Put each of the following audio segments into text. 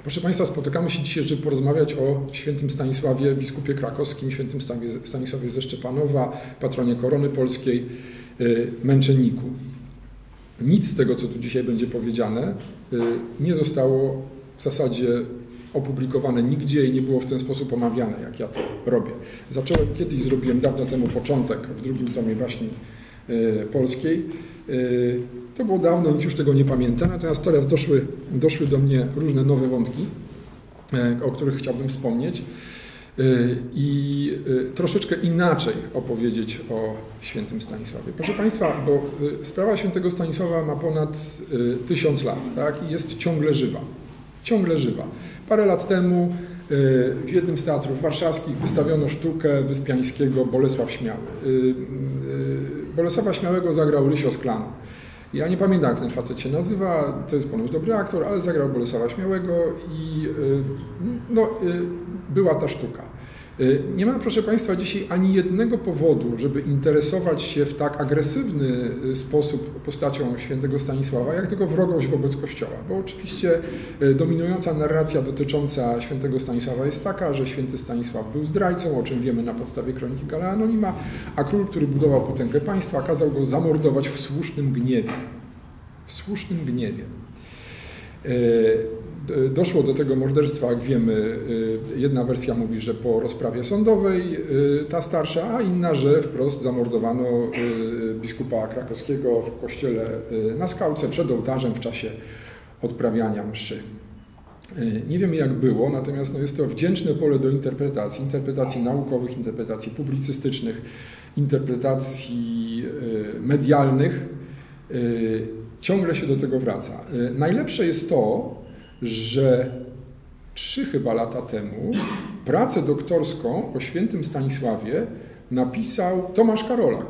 Proszę Państwa, spotykamy się dzisiaj, żeby porozmawiać o świętym Stanisławie, biskupie krakowskim, świętym Stanisławie ze Szczepanowa, patronie Korony Polskiej, męczenniku. Nic z tego, co tu dzisiaj będzie powiedziane, nie zostało w zasadzie opublikowane nigdzie i nie było w ten sposób omawiane, jak ja to robię. Zacząłem kiedyś, zrobiłem dawno temu początek w drugim tomie baśni polskiej. To było dawno, nikt już tego nie pamięta, natomiast teraz doszły do mnie różne nowe wątki, o których chciałbym wspomnieć i troszeczkę inaczej opowiedzieć o świętym Stanisławie. Proszę Państwa, bo sprawa świętego Stanisława ma ponad 1000 lat, tak? I jest ciągle żywa. Ciągle żywa. Parę lat temu w jednym z teatrów warszawskich wystawiono sztukę Wyspiańskiego Bolesław Śmiały. Bolesława Śmiałego zagrał Rysio Sklano. Ja nie pamiętam, jak ten facet się nazywa, to jest ponoć dobry aktor, ale zagrał Bolesława Śmiałego i była ta sztuka. Nie ma, proszę Państwa, dzisiaj ani jednego powodu, żeby interesować się w tak agresywny sposób postacią świętego Stanisława, jak tylko wrogość wobec Kościoła. Bo oczywiście dominująca narracja dotycząca świętego Stanisława jest taka, że święty Stanisław był zdrajcą, o czym wiemy na podstawie kroniki Galla Anonima, a król, który budował potęgę państwa, kazał go zamordować w słusznym gniewie. W słusznym gniewie. Doszło do tego morderstwa, jak wiemy, jedna wersja mówi, że po rozprawie sądowej, ta starsza, a inna, że wprost zamordowano biskupa krakowskiego w kościele na Skałce przed ołtarzem w czasie odprawiania mszy. Nie wiemy, jak było, natomiast jest to wdzięczne pole do interpretacji naukowych, interpretacji publicystycznych, interpretacji medialnych. Ciągle się do tego wraca. Najlepsze jest to, że 3 chyba lata temu pracę doktorską o świętym Stanisławie napisał Tomasz Karolak.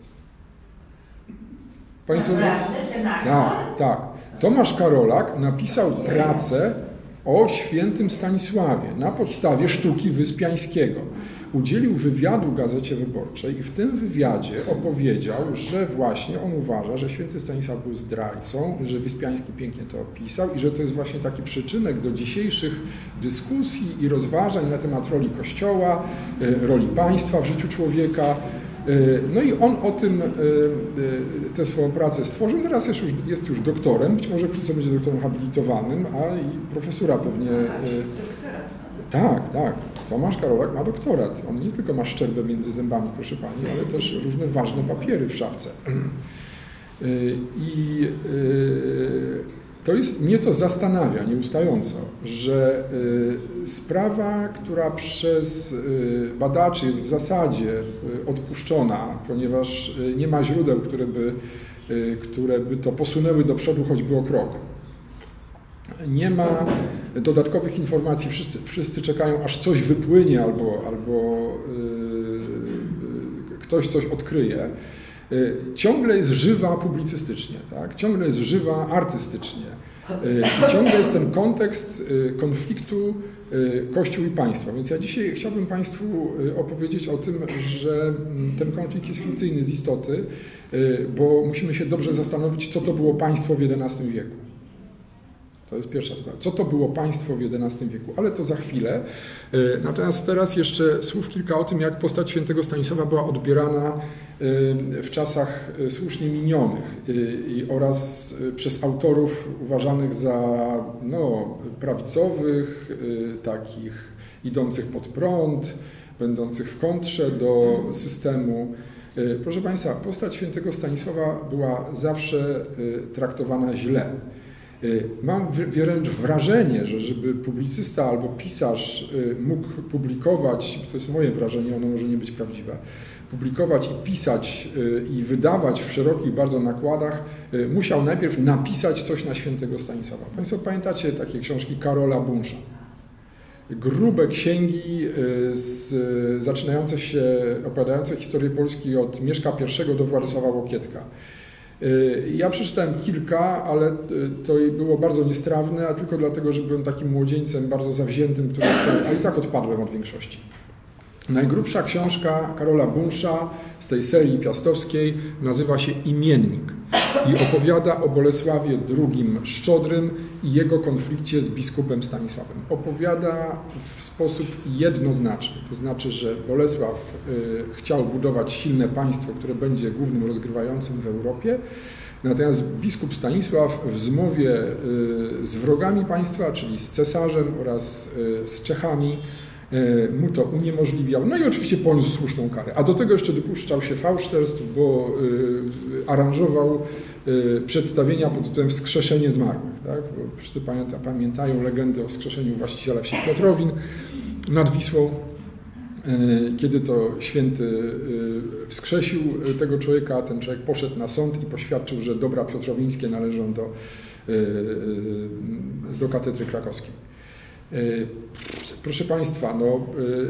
Państwo... Tak. Tomasz Karolak napisał pracę o świętym Stanisławie na podstawie sztuki Wyspiańskiego. Udzielił wywiadu Gazecie Wyborczej i w tym wywiadzie opowiedział, że właśnie on uważa, że święty Stanisław był zdrajcą, że Wyspiański pięknie to opisał i że to jest właśnie taki przyczynek do dzisiejszych dyskusji i rozważań na temat roli Kościoła, roli państwa w życiu człowieka. No i on o tym tę swoją pracę stworzył. Teraz jest już doktorem, być może wkrótce będzie doktorem habilitowanym, a i profesura pewnie... Tak. Tomasz Karolak ma doktorat. On nie tylko ma szczerbę między zębami, proszę Pani, ale też różne ważne papiery w szafce. Mnie to zastanawia nieustająco, że sprawa, która przez badaczy jest w zasadzie odpuszczona, ponieważ nie ma źródeł, które by to posunęły do przodu choćby o krok. Nie ma dodatkowych informacji, wszyscy czekają, aż coś wypłynie albo ktoś coś odkryje. Ciągle jest żywa publicystycznie, tak? Ciągle jest żywa artystycznie. I ciągle jest ten kontekst konfliktu Kościół i państwo. Więc ja dzisiaj chciałbym Państwu opowiedzieć o tym, że ten konflikt jest fikcyjny z istoty, bo musimy się dobrze zastanowić, co to było państwo w XI wieku. To jest pierwsza sprawa. Co to było państwo w XI wieku? Ale to za chwilę. Natomiast teraz jeszcze słów kilka o tym, jak postać świętego Stanisława była odbierana w czasach słusznie minionych oraz przez autorów uważanych za prawicowych, takich idących pod prąd, będących w kontrze do systemu. Proszę Państwa, postać świętego Stanisława była zawsze traktowana źle. Mam wręcz wrażenie, że żeby publicysta albo pisarz mógł publikować, to jest moje wrażenie, ono może nie być prawdziwe, publikować i pisać i wydawać w szerokich bardzo nakładach, musiał najpierw napisać coś na świętego Stanisława. Państwo pamiętacie takie książki Karola Bunsza? Grube księgi zaczynające się, opowiadające historię Polski od Mieszka I do Władysława Łokietka. Ja przeczytałem kilka, ale to było bardzo niestrawne, a tylko dlatego, że byłem takim młodzieńcem bardzo zawziętym, a i tak odpadłem od większości. Najgrubsza książka Karola Bunsza z tej serii piastowskiej nazywa się Imiennik i opowiada o Bolesławie II Szczodrym i jego konflikcie z biskupem Stanisławem. Opowiada w sposób jednoznaczny, to znaczy, że Bolesław chciał budować silne państwo, które będzie głównym rozgrywającym w Europie, natomiast biskup Stanisław w zmowie z wrogami państwa, czyli z cesarzem oraz z Czechami, mu to uniemożliwiał, no i oczywiście poniósł słuszną karę. A do tego jeszcze dopuszczał się fałszerstw, bo aranżował przedstawienia pod tytułem Wskrzeszenie zmarłych. Tak? Bo wszyscy pamiętają legendę o wskrzeszeniu właściciela wsi Piotrowin nad Wisłą, kiedy to święty wskrzesił tego człowieka, ten człowiek poszedł na sąd i poświadczył, że dobra piotrowińskie należą do katedry krakowskiej. Proszę Państwa, no,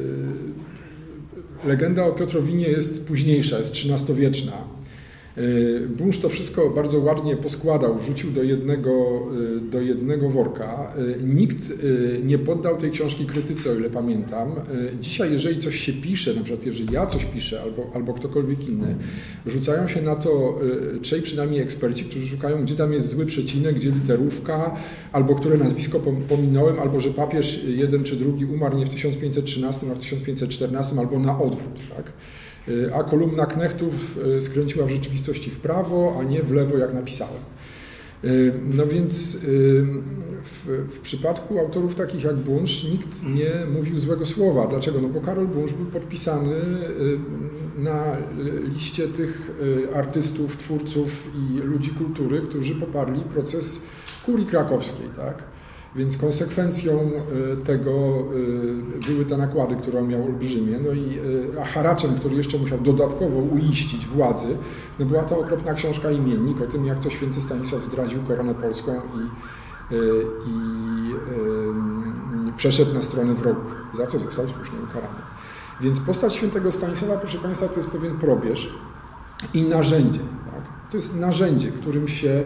legenda o Piotrowinie jest późniejsza, jest XIII-wieczna. Bunsz to wszystko bardzo ładnie poskładał, wrzucił do jednego worka. Nikt nie poddał tej książki krytyce, o ile pamiętam. Dzisiaj, jeżeli coś się pisze, na przykład jeżeli ja coś piszę albo ktokolwiek inny, rzucają się na to trzej przynajmniej eksperci, którzy szukają, gdzie tam jest zły przecinek, gdzie literówka, albo które nazwisko pominąłem, albo że papież jeden czy drugi umarł nie w 1513, a w 1514, albo na odwrót. Tak? A kolumna Knechtów skręciła w rzeczywistości w prawo, a nie w lewo, jak napisałem. No więc w przypadku autorów takich jak Bunsz nikt nie mówił złego słowa. Dlaczego? No bo Karol Bunsz był podpisany na liście tych artystów, twórców i ludzi kultury, którzy poparli proces kurii krakowskiej, tak? Więc konsekwencją tego były te nakłady, które on miał olbrzymie, no i a haraczem, który jeszcze musiał dodatkowo uiścić władzy, no była ta okropna książka Imiennik o tym, jak to święty Stanisław zdradził koronę polską i przeszedł na stronę wrogów, za co został słusznie ukarany. Więc postać świętego Stanisława, proszę Państwa, to jest pewien probierz i narzędzie. Tak? To jest narzędzie, którym się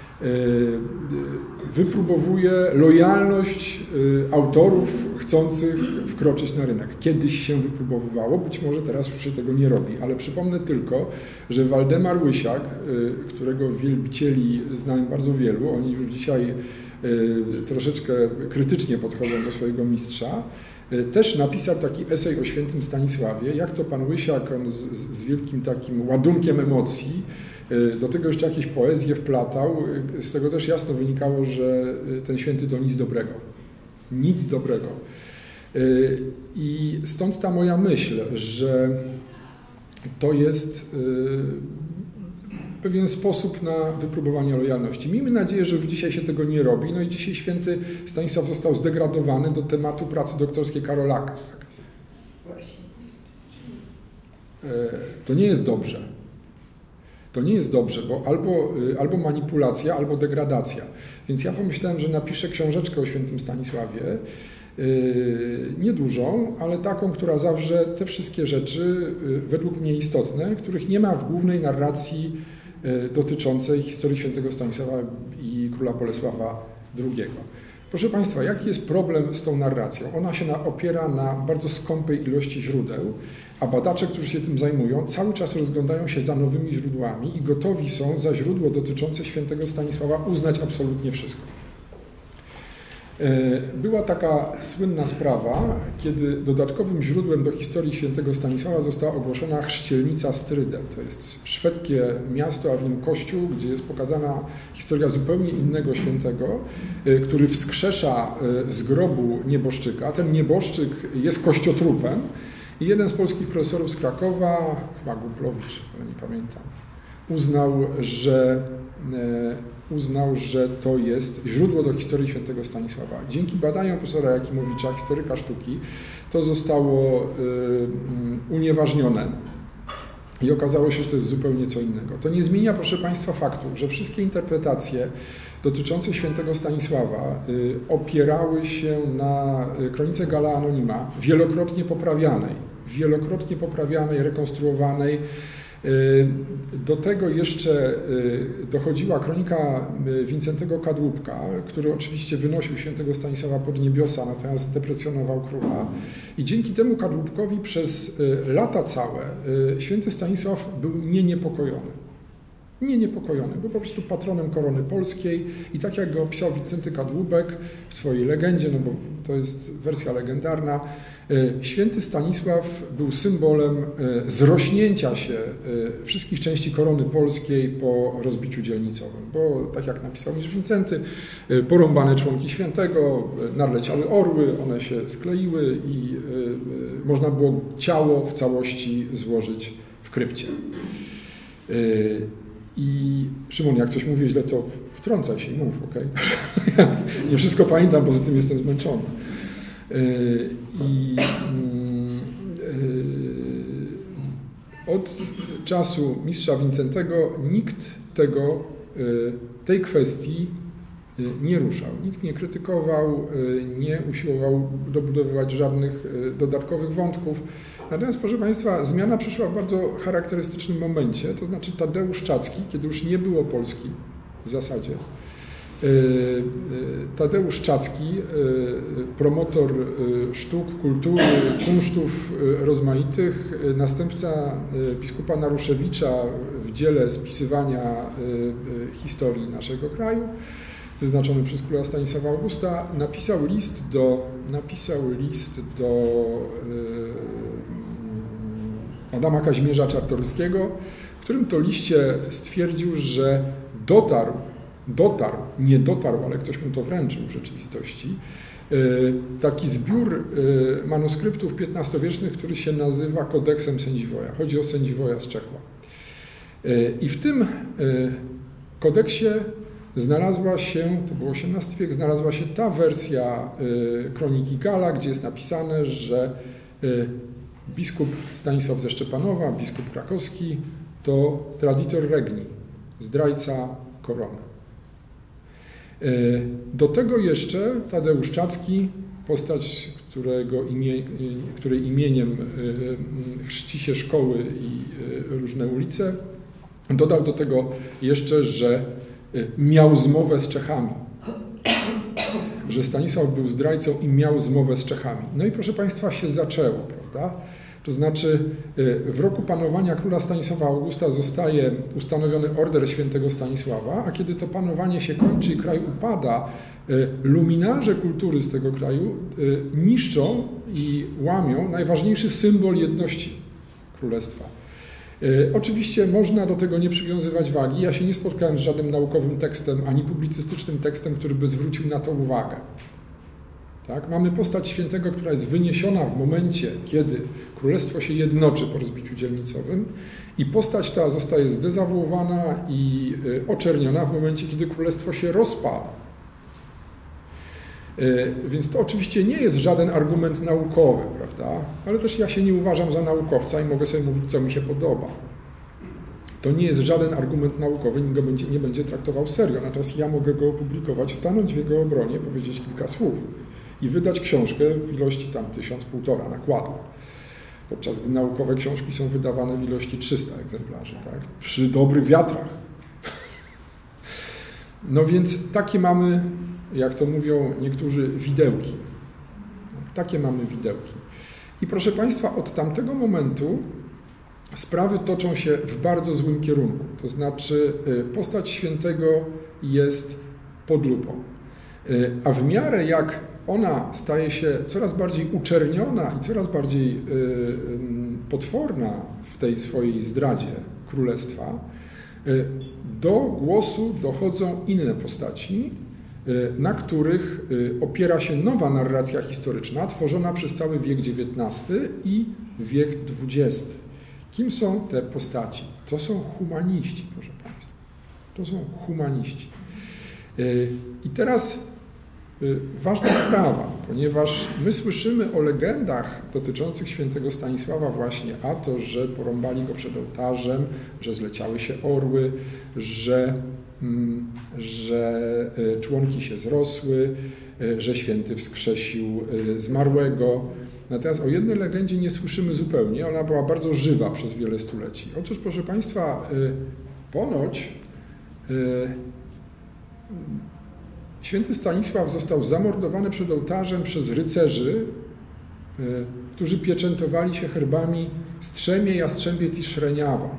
wypróbowuje lojalność autorów chcących wkroczyć na rynek. Kiedyś się wypróbowywało, być może teraz już się tego nie robi, ale przypomnę tylko, że Waldemar Łysiak, którego wielbicieli znałem bardzo wielu, oni już dzisiaj troszeczkę krytycznie podchodzą do swojego mistrza, też napisał taki esej o świętym Stanisławie, jak to pan Łysiak, on z wielkim takim ładunkiem emocji, do tego jeszcze jakieś poezje wplatał. Z tego też jasno wynikało, że ten święty to nic dobrego. Nic dobrego. I stąd ta moja myśl, że to jest pewien sposób na wypróbowanie lojalności. Miejmy nadzieję, że już dzisiaj się tego nie robi. No i dzisiaj święty Stanisław został zdegradowany do tematu pracy doktorskiej Karolaka. To nie jest dobrze. To nie jest dobrze, bo albo manipulacja, albo degradacja. Więc ja pomyślałem, że napiszę książeczkę o świętym Stanisławie, niedużą, ale taką, która zawrze te wszystkie rzeczy, według mnie istotne, których nie ma w głównej narracji dotyczącej historii świętego Stanisława i króla Bolesława II. Proszę Państwa, jaki jest problem z tą narracją? Ona się opiera na bardzo skąpej ilości źródeł, a badacze, którzy się tym zajmują, cały czas rozglądają się za nowymi źródłami i gotowi są za źródło dotyczące świętego Stanisława uznać absolutnie wszystko. Była taka słynna sprawa, kiedy dodatkowym źródłem do historii świętego Stanisława została ogłoszona chrzcielnica Strydę. To jest szwedzkie miasto, a w nim kościół, gdzie jest pokazana historia zupełnie innego świętego, który wskrzesza z grobu nieboszczyka. Ten nieboszczyk jest kościotrupem i jeden z polskich profesorów z Krakowa, chyba Guplowicz, ale nie pamiętam, uznał, że to jest źródło do historii świętego Stanisława. Dzięki badaniom profesora Jakimowicza, historyka sztuki, to zostało unieważnione i okazało się, że to jest zupełnie co innego. To nie zmienia, proszę Państwa, faktu, że wszystkie interpretacje dotyczące świętego Stanisława opierały się na kronice Galla Anonima, wielokrotnie poprawianej, rekonstruowanej, Do tego jeszcze dochodziła kronika Wincentego Kadłubka, który oczywiście wynosił świętego Stanisława pod niebiosa, natomiast deprecjonował króla. I dzięki temu Kadłubkowi przez lata całe święty Stanisław był niepokojony. Niepokojony, był po prostu patronem korony polskiej i tak jak go opisał Wincenty Kadłubek w swojej legendzie, no bo to jest wersja legendarna, święty Stanisław był symbolem zrośnięcia się wszystkich części korony polskiej po rozbiciu dzielnicowym, bo tak jak napisał mistrz Wincenty, porąbane członki świętego, nadleciały orły, one się skleiły i można było ciało w całości złożyć w krypcie. I Szymon, jak coś mówię źle, to wtrącaj się i mów, okej? Nie wszystko pamiętam, poza tym jestem zmęczony. Od czasu mistrza Wincentego nikt tej kwestii nie ruszał. Nikt nie krytykował, nie usiłował dobudowywać żadnych dodatkowych wątków. Natomiast, proszę Państwa, zmiana przyszła w bardzo charakterystycznym momencie, to znaczy Tadeusz Czacki, kiedy już nie było Polski w zasadzie. Tadeusz Czacki, promotor sztuk, kultury, kunsztów rozmaitych, następca biskupa Naruszewicza w dziele spisywania historii naszego kraju, wyznaczony przez króla Stanisława Augusta, napisał list do Adama Kazimierza Czartoryskiego, w którym to liście stwierdził, że nie dotarł, ale ktoś mu to wręczył w rzeczywistości, taki zbiór manuskryptów XV-wiecznych, który się nazywa Kodeksem Sędziwoja. Chodzi o Sędziwoja z Czechła. I w tym kodeksie znalazła się, to był XVIII wiek, znalazła się ta wersja kroniki Gala, gdzie jest napisane, że biskup Stanisław ze Szczepanowa, biskup krakowski, to traditor regni, zdrajca korony. Do tego jeszcze Tadeusz Czacki, postać, której imieniem chrzci się szkoły i różne ulice, dodał do tego jeszcze, że miał zmowę z Czechami, że Stanisław był zdrajcą i miał zmowę z Czechami. No i proszę Państwa, się zaczęło, prawda? To znaczy w roku panowania króla Stanisława Augusta zostaje ustanowiony order świętego Stanisława, a kiedy to panowanie się kończy i kraj upada, luminarze kultury z tego kraju niszczą i łamią najważniejszy symbol jedności królestwa. Oczywiście można do tego nie przywiązywać wagi. Ja się nie spotkałem z żadnym naukowym tekstem, ani publicystycznym tekstem, który by zwrócił na to uwagę. Tak? Mamy postać świętego, która jest wyniesiona w momencie, kiedy królestwo się jednoczy po rozbiciu dzielnicowym i postać ta zostaje zdezawuowana i oczerniona w momencie, kiedy królestwo się rozpada. Więc to oczywiście nie jest żaden argument naukowy, prawda? Ale też ja się nie uważam za naukowca i mogę sobie mówić, co mi się podoba. To nie jest żaden argument naukowy, nikt go nie będzie traktował serio. Natomiast ja mogę go opublikować, stanąć w jego obronie, powiedzieć kilka słów i wydać książkę w ilości tam 1000–1,5 nakładu. Podczas gdy naukowe książki są wydawane w ilości 300 egzemplarzy, tak? Przy dobrych wiatrach. No więc takie mamy, jak to mówią niektórzy, widełki. Takie mamy widełki. I proszę Państwa, od tamtego momentu sprawy toczą się w bardzo złym kierunku. To znaczy postać świętego jest pod lupą. A w miarę jak ona staje się coraz bardziej uczerniona i coraz bardziej potworna w tej swojej zdradzie królestwa, do głosu dochodzą inne postaci, na których opiera się nowa narracja historyczna, tworzona przez cały wiek XIX i wiek XX. Kim są te postaci? To są humaniści, proszę Państwa. To są humaniści. I teraz ważna sprawa, ponieważ my słyszymy o legendach dotyczących świętego Stanisława właśnie, a to, że porąbali go przed ołtarzem, że zleciały się orły, że członki się zrosły, że święty wskrzesił zmarłego, Natomiast o jednej legendzie nie słyszymy zupełnie, ona była bardzo żywa przez wiele stuleci. Otóż, proszę Państwa, ponoć święty Stanisław został zamordowany przed ołtarzem przez rycerzy, którzy pieczętowali się herbami Strzemie, Jastrzębiec i Szreniawa.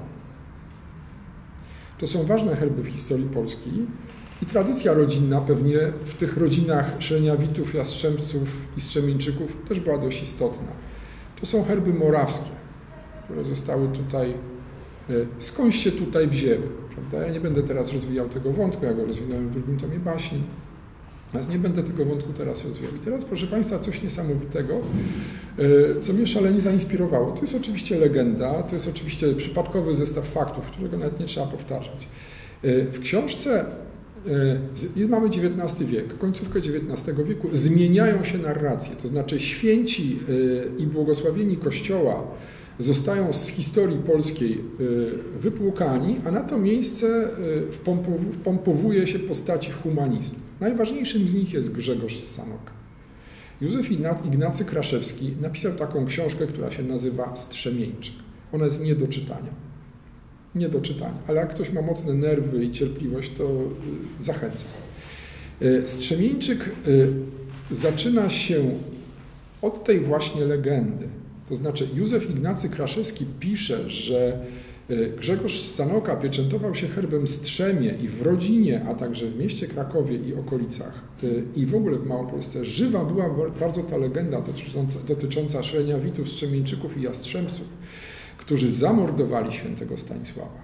To są ważne herby w historii Polski i tradycja rodzinna pewnie w tych rodzinach Szreniawitów, Jastrzębców i Strzemieńczyków też była dość istotna. To są herby morawskie, które zostały tutaj, skądś się tutaj wzięły, prawda? Ja nie będę teraz rozwijał tego wątku, ja go rozwinąłem w drugim tomie baśni, więc nie będę tego wątku teraz rozwijał. I teraz, proszę Państwa, coś niesamowitego, co mnie szalenie zainspirowało. To jest oczywiście legenda, to jest oczywiście przypadkowy zestaw faktów, którego nawet nie trzeba powtarzać. W książce, mamy XIX wiek, końcówkę XIX wieku, zmieniają się narracje, to znaczy święci i błogosławieni Kościoła zostają z historii polskiej wypłukani, a na to miejsce wpompowuje się postaci humanistów. Najważniejszym z nich jest Grzegorz z Sanoka. Józef Ignacy Kraszewski napisał taką książkę, która się nazywa Strzemieńczyk. Ona jest nie do czytania. Nie do czytania, ale jak ktoś ma mocne nerwy i cierpliwość, to zachęcam. Strzemieńczyk zaczyna się od tej właśnie legendy. To znaczy Józef Ignacy Kraszewski pisze, że Grzegorz z Sanoka pieczętował się herbem Strzemie i w rodzinie, a także w mieście Krakowie i okolicach i w ogóle w Małopolsce żywa była bardzo ta legenda dotycząca Szreniawitów, Strzemieńczyków i Jastrzębców, którzy zamordowali świętego Stanisława.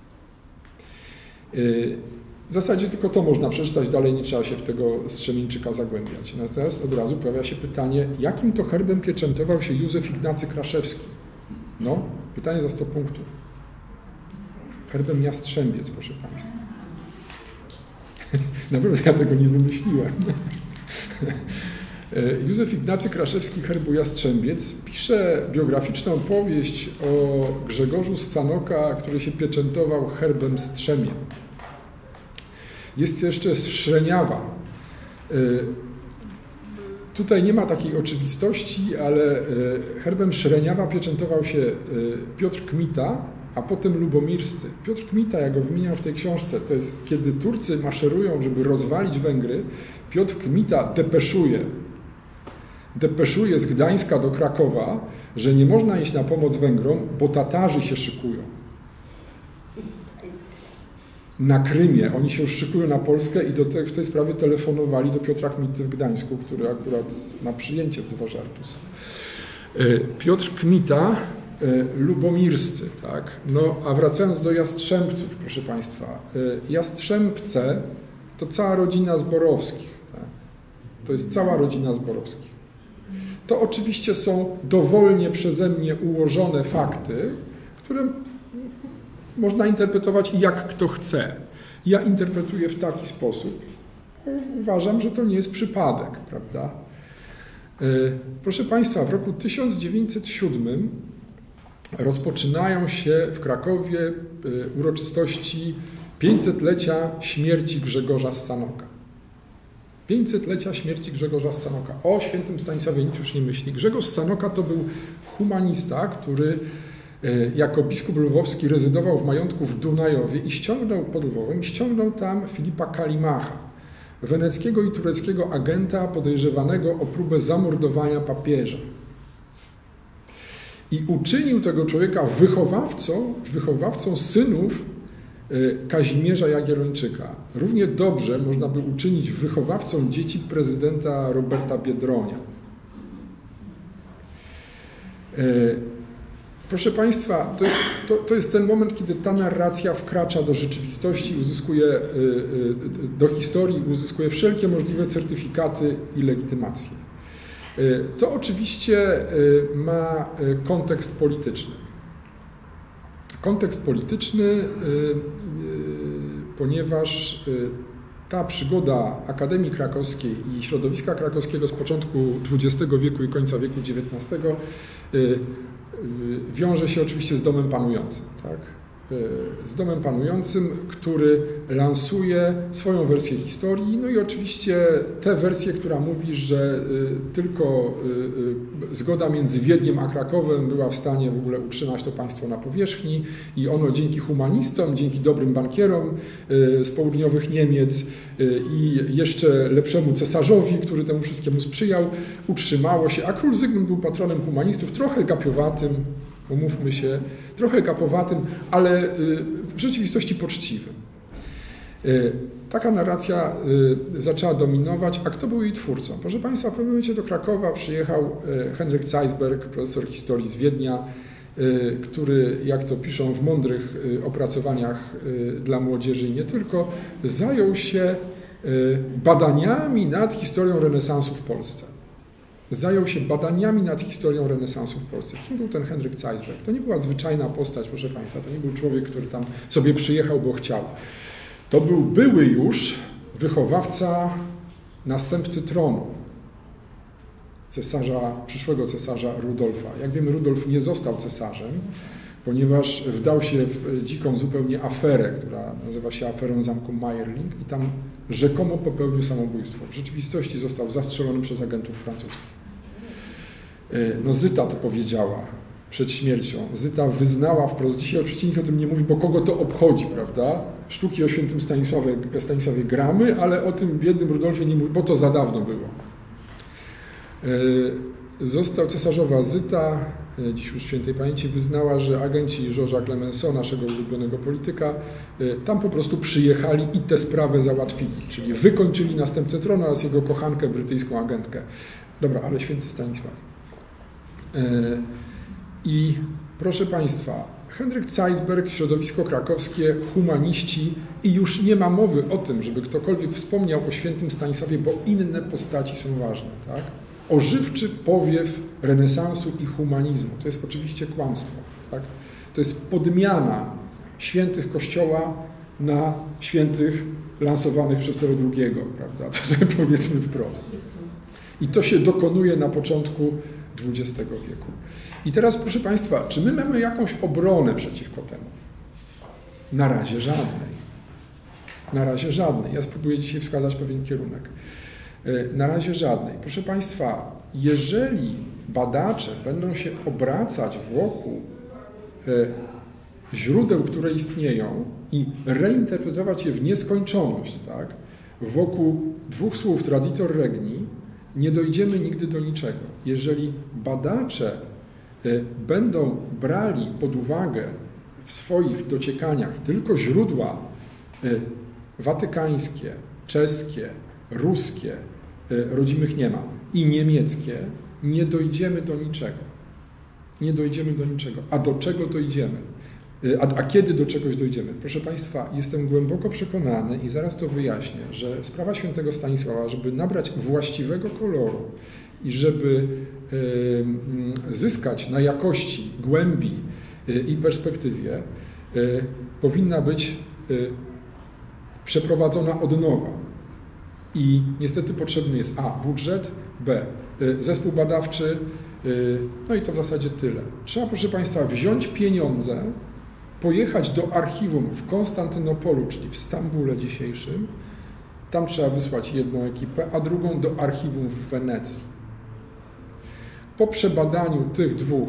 W zasadzie tylko to można przeczytać, dalej nie trzeba się w tego Strzemieńczyka zagłębiać. Natomiast od razu pojawia się pytanie, jakim to herbem pieczętował się Józef Ignacy Kraszewski? No, pytanie za 100 punktów. Herbem Jastrzębiec, proszę Państwa. Naprawdę ja tego nie wymyśliłem. Józef Ignacy Kraszewski, herbu Jastrzębiec, pisze biograficzną powieść o Grzegorzu z Sanoka, który się pieczętował herbem Strzemie. Jest jeszcze z Szreniawa. Tutaj nie ma takiej oczywistości, ale herbem Szreniawa pieczętował się Piotr Kmita, a potem lubomirscy. Piotr Kmita, jak go wymieniał w tej książce, to jest kiedy Turcy maszerują, żeby rozwalić Węgry, Piotr Kmita depeszuje z Gdańska do Krakowa, że nie można iść na pomoc Węgrom, bo Tatarzy się szykują. Na Krymie. Oni się już szykują na Polskę i w tej sprawie telefonowali do Piotra Kmity w Gdańsku, który akurat ma przyjęcie w dworze Artusa. Piotr Kmita, lubomirscy, tak? No, a wracając do Jastrzębców, proszę Państwa, Jastrzębce to cała rodzina Zborowskich. Tak? To jest cała rodzina Zborowskich. To oczywiście są dowolnie przeze mnie ułożone fakty, które można interpretować jak kto chce. Ja interpretuję w taki sposób. Uważam, że to nie jest przypadek, prawda? Proszę Państwa, w roku 1907 rozpoczynają się w Krakowie uroczystości 500-lecia śmierci Grzegorza z Sanoka. 500-lecia śmierci Grzegorza z Sanoka. O świętym Stanisławie nikt już nie myśli. Grzegorz z Sanoka to był humanista, który jako biskup lwowski rezydował w majątku w Dunajowie i pod Lwowem ściągnął tam Filipa Kalimacha, weneckiego i tureckiego agenta podejrzewanego o próbę zamordowania papieża. I uczynił tego człowieka wychowawcą synów Kazimierza Jagiellończyka. Równie dobrze można by uczynić wychowawcą dzieci prezydenta Roberta Biedronia. Proszę Państwa, to jest ten moment, kiedy ta narracja wkracza do rzeczywistości, do historii, uzyskuje wszelkie możliwe certyfikaty i legitymacje. To oczywiście ma kontekst polityczny. Kontekst polityczny, ponieważ ta przygoda Akademii Krakowskiej i środowiska krakowskiego z początku XX wieku i końca wieku XIX wiąże się oczywiście z domem panującym. Tak? z domem panującym, który lansuje swoją wersję historii, no i oczywiście tę wersję, która mówi, że tylko zgoda między Wiedniem a Krakowem była w stanie w ogóle utrzymać to państwo na powierzchni i ono dzięki humanistom, dzięki dobrym bankierom z południowych Niemiec i jeszcze lepszemu cesarzowi, który temu wszystkiemu sprzyjał, utrzymało się, a król Zygmunt był patronem humanistów, trochę gapiowatym, umówmy się, trochę kapowatym, ale w rzeczywistości poczciwym. Taka narracja zaczęła dominować, a kto był jej twórcą? Proszę Państwa, w pewnym momencie do Krakowa przyjechał Henryk Zeisberg, profesor historii z Wiednia, który, jak to piszą w mądrych opracowaniach dla młodzieży i nie tylko, zajął się badaniami nad historią renesansu w Polsce. Zajął się badaniami nad historią renesansu w Polsce. Kim był ten Henryk Zeisberg? To nie była zwyczajna postać, proszę Państwa, to nie był człowiek, który tam sobie przyjechał, bo chciał. To był były już wychowawca następcy tronu, przyszłego cesarza Rudolfa. Jak wiemy, Rudolf nie został cesarzem, ponieważ wdał się w dziką zupełnie aferę, która nazywa się aferą zamku Mayerling i tam rzekomo popełnił samobójstwo. W rzeczywistości został zastrzelony przez agentów francuskich. No Zyta to powiedziała przed śmiercią. Zyta wyznała wprost, dzisiaj oczywiście nikt o tym nie mówi, bo kogo to obchodzi, prawda? Sztuki o świętym Stanisławie gramy, ale o tym biednym Rudolfie nie mówi, bo to za dawno było. Został cesarzowa Zyta, dziś już świętej pamięci, wyznała, że agenci Georgesa Clemenceau, naszego ulubionego polityka, tam po prostu przyjechali i tę sprawę załatwili, czyli wykończyli następcę tronu oraz jego kochankę, brytyjską agentkę. Dobra, ale święty Stanisław. I proszę Państwa, Henryk Zeisberg, środowisko krakowskie, humaniści i już nie ma mowy o tym, żeby ktokolwiek wspomniał o świętym Stanisławie, bo inne postaci są ważne, tak? Ożywczy powiew renesansu i humanizmu. To jest oczywiście kłamstwo, tak? To jest podmiana świętych Kościoła na świętych lansowanych przez tego drugiego, prawda? To sobie powiedzmy wprost. I to się dokonuje na początku XX wieku. I teraz, proszę Państwa, czy my mamy jakąś obronę przeciwko temu? Na razie żadnej. Na razie żadnej. Ja spróbuję dzisiaj wskazać pewien kierunek. Na razie żadnej. Proszę Państwa, jeżeli badacze będą się obracać wokół źródeł, które istnieją i reinterpretować je w nieskończoność, tak, wokół dwóch słów traditor regni, nie dojdziemy nigdy do niczego. Jeżeli badacze będą brali pod uwagę w swoich dociekaniach tylko źródła watykańskie, czeskie, ruskie, rodzimych nie ma, i niemieckie, nie dojdziemy do niczego. Nie dojdziemy do niczego. A do czego dojdziemy? A kiedy do czegoś dojdziemy? Proszę Państwa, jestem głęboko przekonany i zaraz to wyjaśnię, że sprawa świętego Stanisława, żeby nabrać właściwego koloru i żeby zyskać na jakości, głębi i perspektywie, powinna być przeprowadzona od nowa. I niestety potrzebny jest a. budżet, b. zespół badawczy, no i to w zasadzie tyle. Trzeba, proszę Państwa, wziąć pieniądze, pojechać do archiwum w Konstantynopolu, czyli w Stambule dzisiejszym, tam trzeba wysłać jedną ekipę, a drugą do archiwum w Wenecji. Po przebadaniu tych dwóch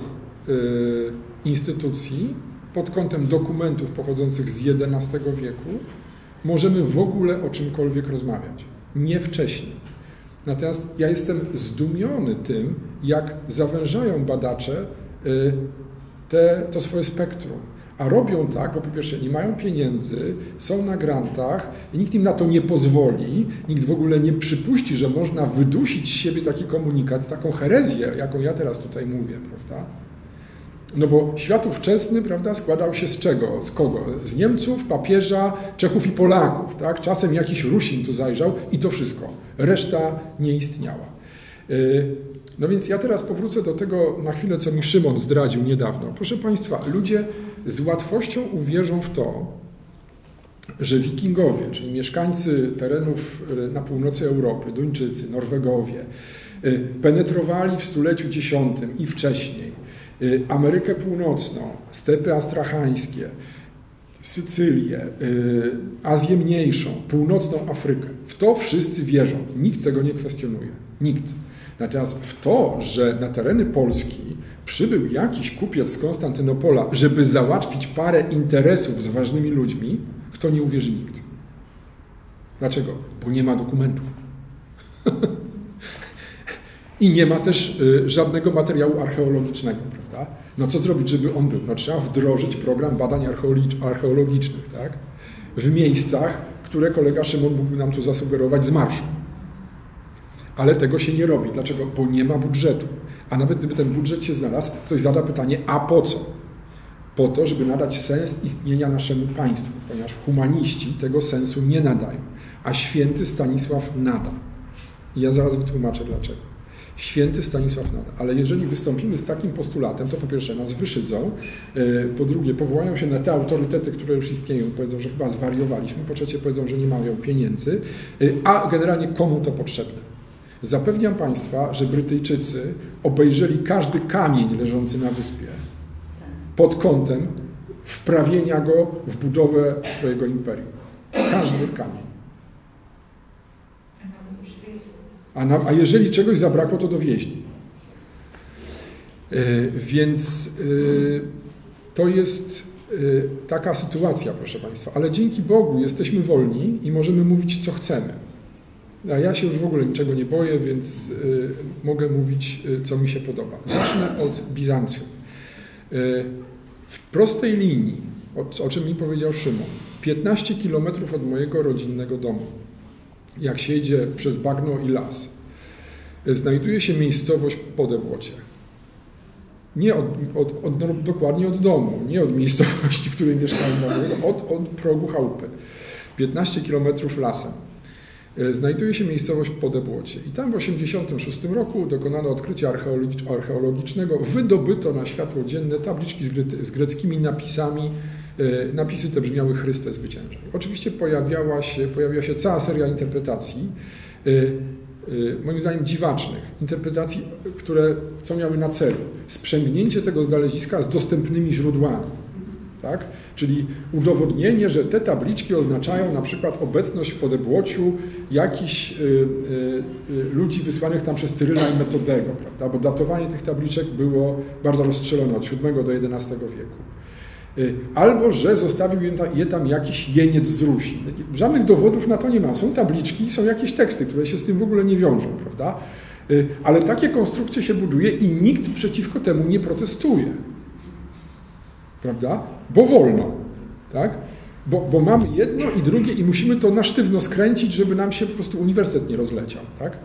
instytucji pod kątem dokumentów pochodzących z XI wieku możemy w ogóle o czymkolwiek rozmawiać. Nie wcześniej. Natomiast ja jestem zdumiony tym, jak zawężają badacze to swoje spektrum. A robią tak, bo po pierwsze nie mają pieniędzy, są na grantach i nikt im na to nie pozwoli, nikt w ogóle nie przypuści, że można wydusić z siebie taki komunikat, taką herezję, jaką ja teraz tutaj mówię, prawda? No bo świat ówczesny, prawda, składał się z czego? Z kogo? Z Niemców, papieża, Czechów i Polaków, tak? Czasem jakiś Rusin tu zajrzał i to wszystko. Reszta nie istniała. No więc ja teraz powrócę do tego na chwilę, co mi Szymon zdradził niedawno. Proszę Państwa, ludzie z łatwością uwierzą w to, że wikingowie, czyli mieszkańcy terenów na północy Europy, Duńczycy, Norwegowie, penetrowali w stuleciu X i wcześniej Amerykę Północną, stepy astrachańskie, Sycylię, Azję Mniejszą, północną Afrykę. W to wszyscy wierzą. Nikt tego nie kwestionuje. Nikt. Natomiast w to, że na tereny Polski przybył jakiś kupiec z Konstantynopola, żeby załatwić parę interesów z ważnymi ludźmi, w to nie uwierzy nikt. Dlaczego? Bo nie ma dokumentów. I nie ma też żadnego materiału archeologicznego, prawda? No co zrobić, żeby on był? No trzeba wdrożyć program badań archeologicznych, tak? W miejscach, które kolega Szymon mógłby nam tu zasugerować z marszu. Ale tego się nie robi. Dlaczego? Bo nie ma budżetu. A nawet gdyby ten budżet się znalazł, ktoś zada pytanie, a po co? Po to, żeby nadać sens istnienia naszemu państwu, ponieważ humaniści tego sensu nie nadają, a święty Stanisław nada. I ja zaraz wytłumaczę dlaczego. Święty Stanisław nada. Ale jeżeli wystąpimy z takim postulatem, to po pierwsze nas wyszydzą, po drugie powołają się na te autorytety, które już istnieją, powiedzą, że chyba zwariowaliśmy, po trzecie powiedzą, że nie mają pieniędzy, a generalnie komu to potrzebne. Zapewniam Państwa, że Brytyjczycy obejrzeli każdy kamień leżący na wyspie pod kątem wprawienia go w budowę swojego imperium. Każdy kamień. A jeżeli czegoś zabrakło, to dowieźli. Więc to jest taka sytuacja, proszę Państwa. Ale dzięki Bogu jesteśmy wolni i możemy mówić, co chcemy. A ja się już w ogóle niczego nie boję, więc mogę mówić, co mi się podoba. Zacznę od Bizancjum. W prostej linii, o czym mi powiedział Szymon, 15 km od mojego rodzinnego domu, jak się jedzie przez bagno i las, znajduje się miejscowość Podebłocie. Nie dokładnie od domu, nie od miejscowości, w której mieszkałem, od progu chałupy. 15 km lasem. Znajduje się miejscowość Podebłocie. I tam w 1986 roku dokonano odkrycia archeologicznego, wydobyto na światło dzienne tabliczki z greckimi napisami. Napisy te brzmiały Chryste zwyciężaj. Oczywiście pojawiła się cała seria interpretacji, moim zdaniem dziwacznych, interpretacji, co miały na celu sprzęgnięcie tego znaleziska z dostępnymi źródłami. Tak? Czyli udowodnienie, że te tabliczki oznaczają na przykład obecność w Podebłociu jakichś ludzi wysłanych tam przez Cyryla i Metodego, prawda? Bo datowanie tych tabliczek było bardzo rozstrzelone od VII do XI wieku. Albo, że zostawił je tam jakiś jeniec z Rusi. Żadnych dowodów na to nie ma. Są tabliczki, są jakieś teksty, które się z tym w ogóle nie wiążą, prawda? Ale takie konstrukcje się buduje i nikt przeciwko temu nie protestuje. Prawda? Bo wolno, tak? Bo mamy jedno i drugie i musimy to na sztywno skręcić, żeby nam się po prostu uniwersytet nie rozleciał, tak?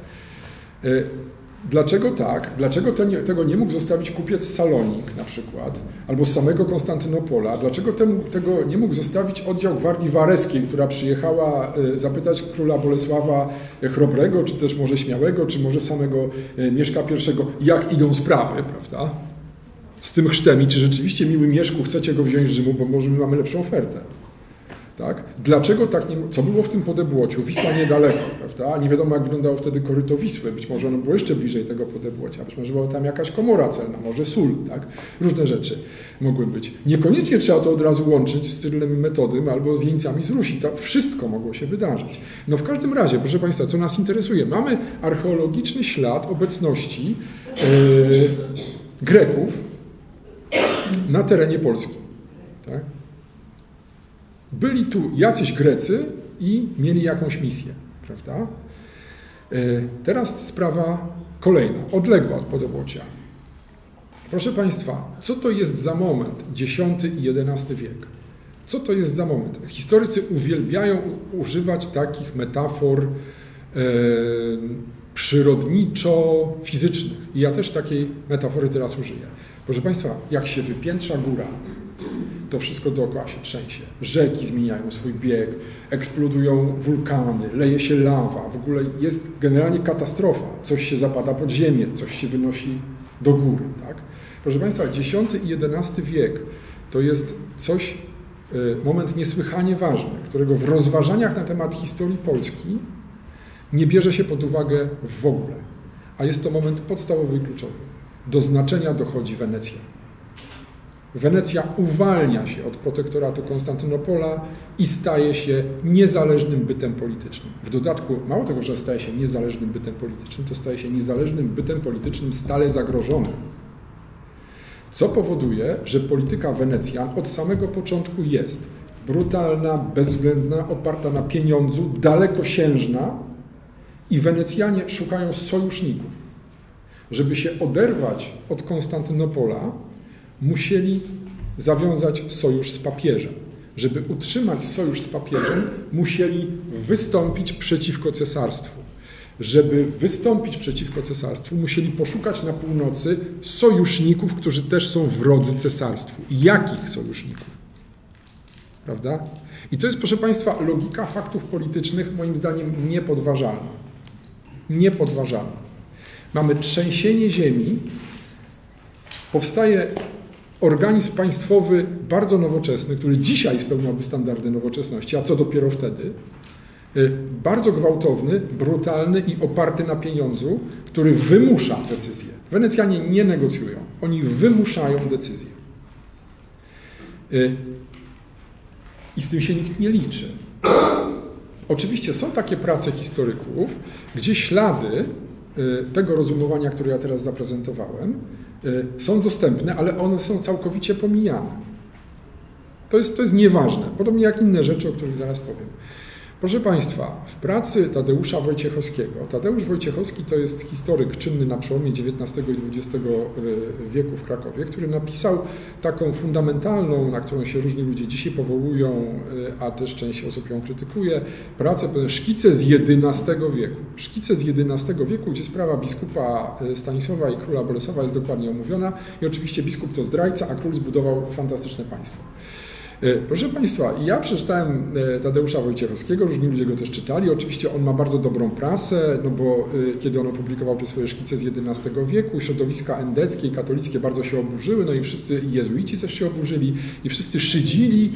Dlaczego tak? Dlaczego tego nie mógł zostawić kupiec z Salonik na przykład, albo z samego Konstantynopola? Dlaczego tego nie mógł zostawić oddział Gwardii Wareskiej, która przyjechała zapytać króla Bolesława Chrobrego, czy też może Śmiałego, czy może samego Mieszka I, jak idą sprawy, prawda? Z tym chrztem i czy rzeczywiście, miły Mieszku, chcecie go wziąć z Rzymu, bo może my mamy lepszą ofertę. Tak? Dlaczego tak nie... Co było w tym Podebłociu? Wisła niedaleko, prawda? Nie wiadomo, jak wyglądało wtedy koryto Wisły. Być może ono było jeszcze bliżej tego Podebłocia. Być może była tam jakaś komora celna, może sól, tak? Różne rzeczy mogły być. Niekoniecznie trzeba to od razu łączyć z Cyrylem i Metodym albo z jeńcami z Rusi. To wszystko mogło się wydarzyć. No w każdym razie, proszę Państwa, co nas interesuje? Mamy archeologiczny ślad obecności Greków na terenie Polski. Tak? Byli tu jacyś Grecy i mieli jakąś misję, prawda? Teraz sprawa kolejna, odległa od Podebłocia. Proszę Państwa, co to jest za moment, X i XI wiek? Co to jest za moment? Historycy uwielbiają używać takich metafor przyrodniczo-fizycznych. I ja też takiej metafory teraz użyję. Proszę Państwa, jak się wypiętrza góra, to wszystko dookoła się trzęsie. Rzeki zmieniają swój bieg, eksplodują wulkany, leje się lawa. W ogóle jest generalnie katastrofa. Coś się zapada pod ziemię, coś się wynosi do góry. Tak? Proszę Państwa, X i XI wiek to jest moment niesłychanie ważny, którego w rozważaniach na temat historii Polski nie bierze się pod uwagę w ogóle. A jest to moment podstawowy i kluczowy. Do znaczenia dochodzi Wenecja. Wenecja uwalnia się od protektoratu Konstantynopola i staje się niezależnym bytem politycznym. W dodatku, mało tego, że staje się niezależnym bytem politycznym, to staje się niezależnym bytem politycznym stale zagrożonym. Co powoduje, że polityka Wenecjan od samego początku jest brutalna, bezwzględna, oparta na pieniądzu, dalekosiężna i Wenecjanie szukają sojuszników. Żeby się oderwać od Konstantynopola, musieli zawiązać sojusz z papieżem. Żeby utrzymać sojusz z papieżem, musieli wystąpić przeciwko cesarstwu. Żeby wystąpić przeciwko cesarstwu, musieli poszukać na północy sojuszników, którzy też są wrodzy cesarstwu. Jakich sojuszników? Prawda? I to jest, proszę Państwa, logika faktów politycznych, moim zdaniem, niepodważalna. Niepodważalna. Mamy trzęsienie ziemi, powstaje organizm państwowy bardzo nowoczesny, który dzisiaj spełniałby standardy nowoczesności, a co dopiero wtedy, bardzo gwałtowny, brutalny i oparty na pieniądzu, który wymusza decyzję. Wenecjanie nie negocjują, oni wymuszają decyzję. I z tym się nikt nie liczy. Oczywiście są takie prace historyków, gdzie ślady tego rozumowania, które ja teraz zaprezentowałem, są dostępne, ale one są całkowicie pomijane. To jest nieważne, podobnie jak inne rzeczy, o których zaraz powiem. Proszę Państwa, w pracy Tadeusza Wojciechowskiego, Tadeusz Wojciechowski to jest historyk czynny na przełomie XIX i XX wieku w Krakowie, który napisał taką fundamentalną, na którą się różni ludzie dzisiaj powołują, a też część osób ją krytykuje, pracę, szkice z XI wieku. Szkice z XI wieku, gdzie sprawa biskupa Stanisława i króla Bolesława jest dokładnie omówiona i oczywiście biskup to zdrajca, a król zbudował fantastyczne państwo. Proszę Państwa, ja przeczytałem Tadeusza Wojciechowskiego, różni ludzie go też czytali. Oczywiście on ma bardzo dobrą prasę, no bo kiedy on opublikował te swoje szkice z XI wieku, środowiska endeckie i katolickie bardzo się oburzyły, no i wszyscy jezuici też się oburzyli i wszyscy szydzili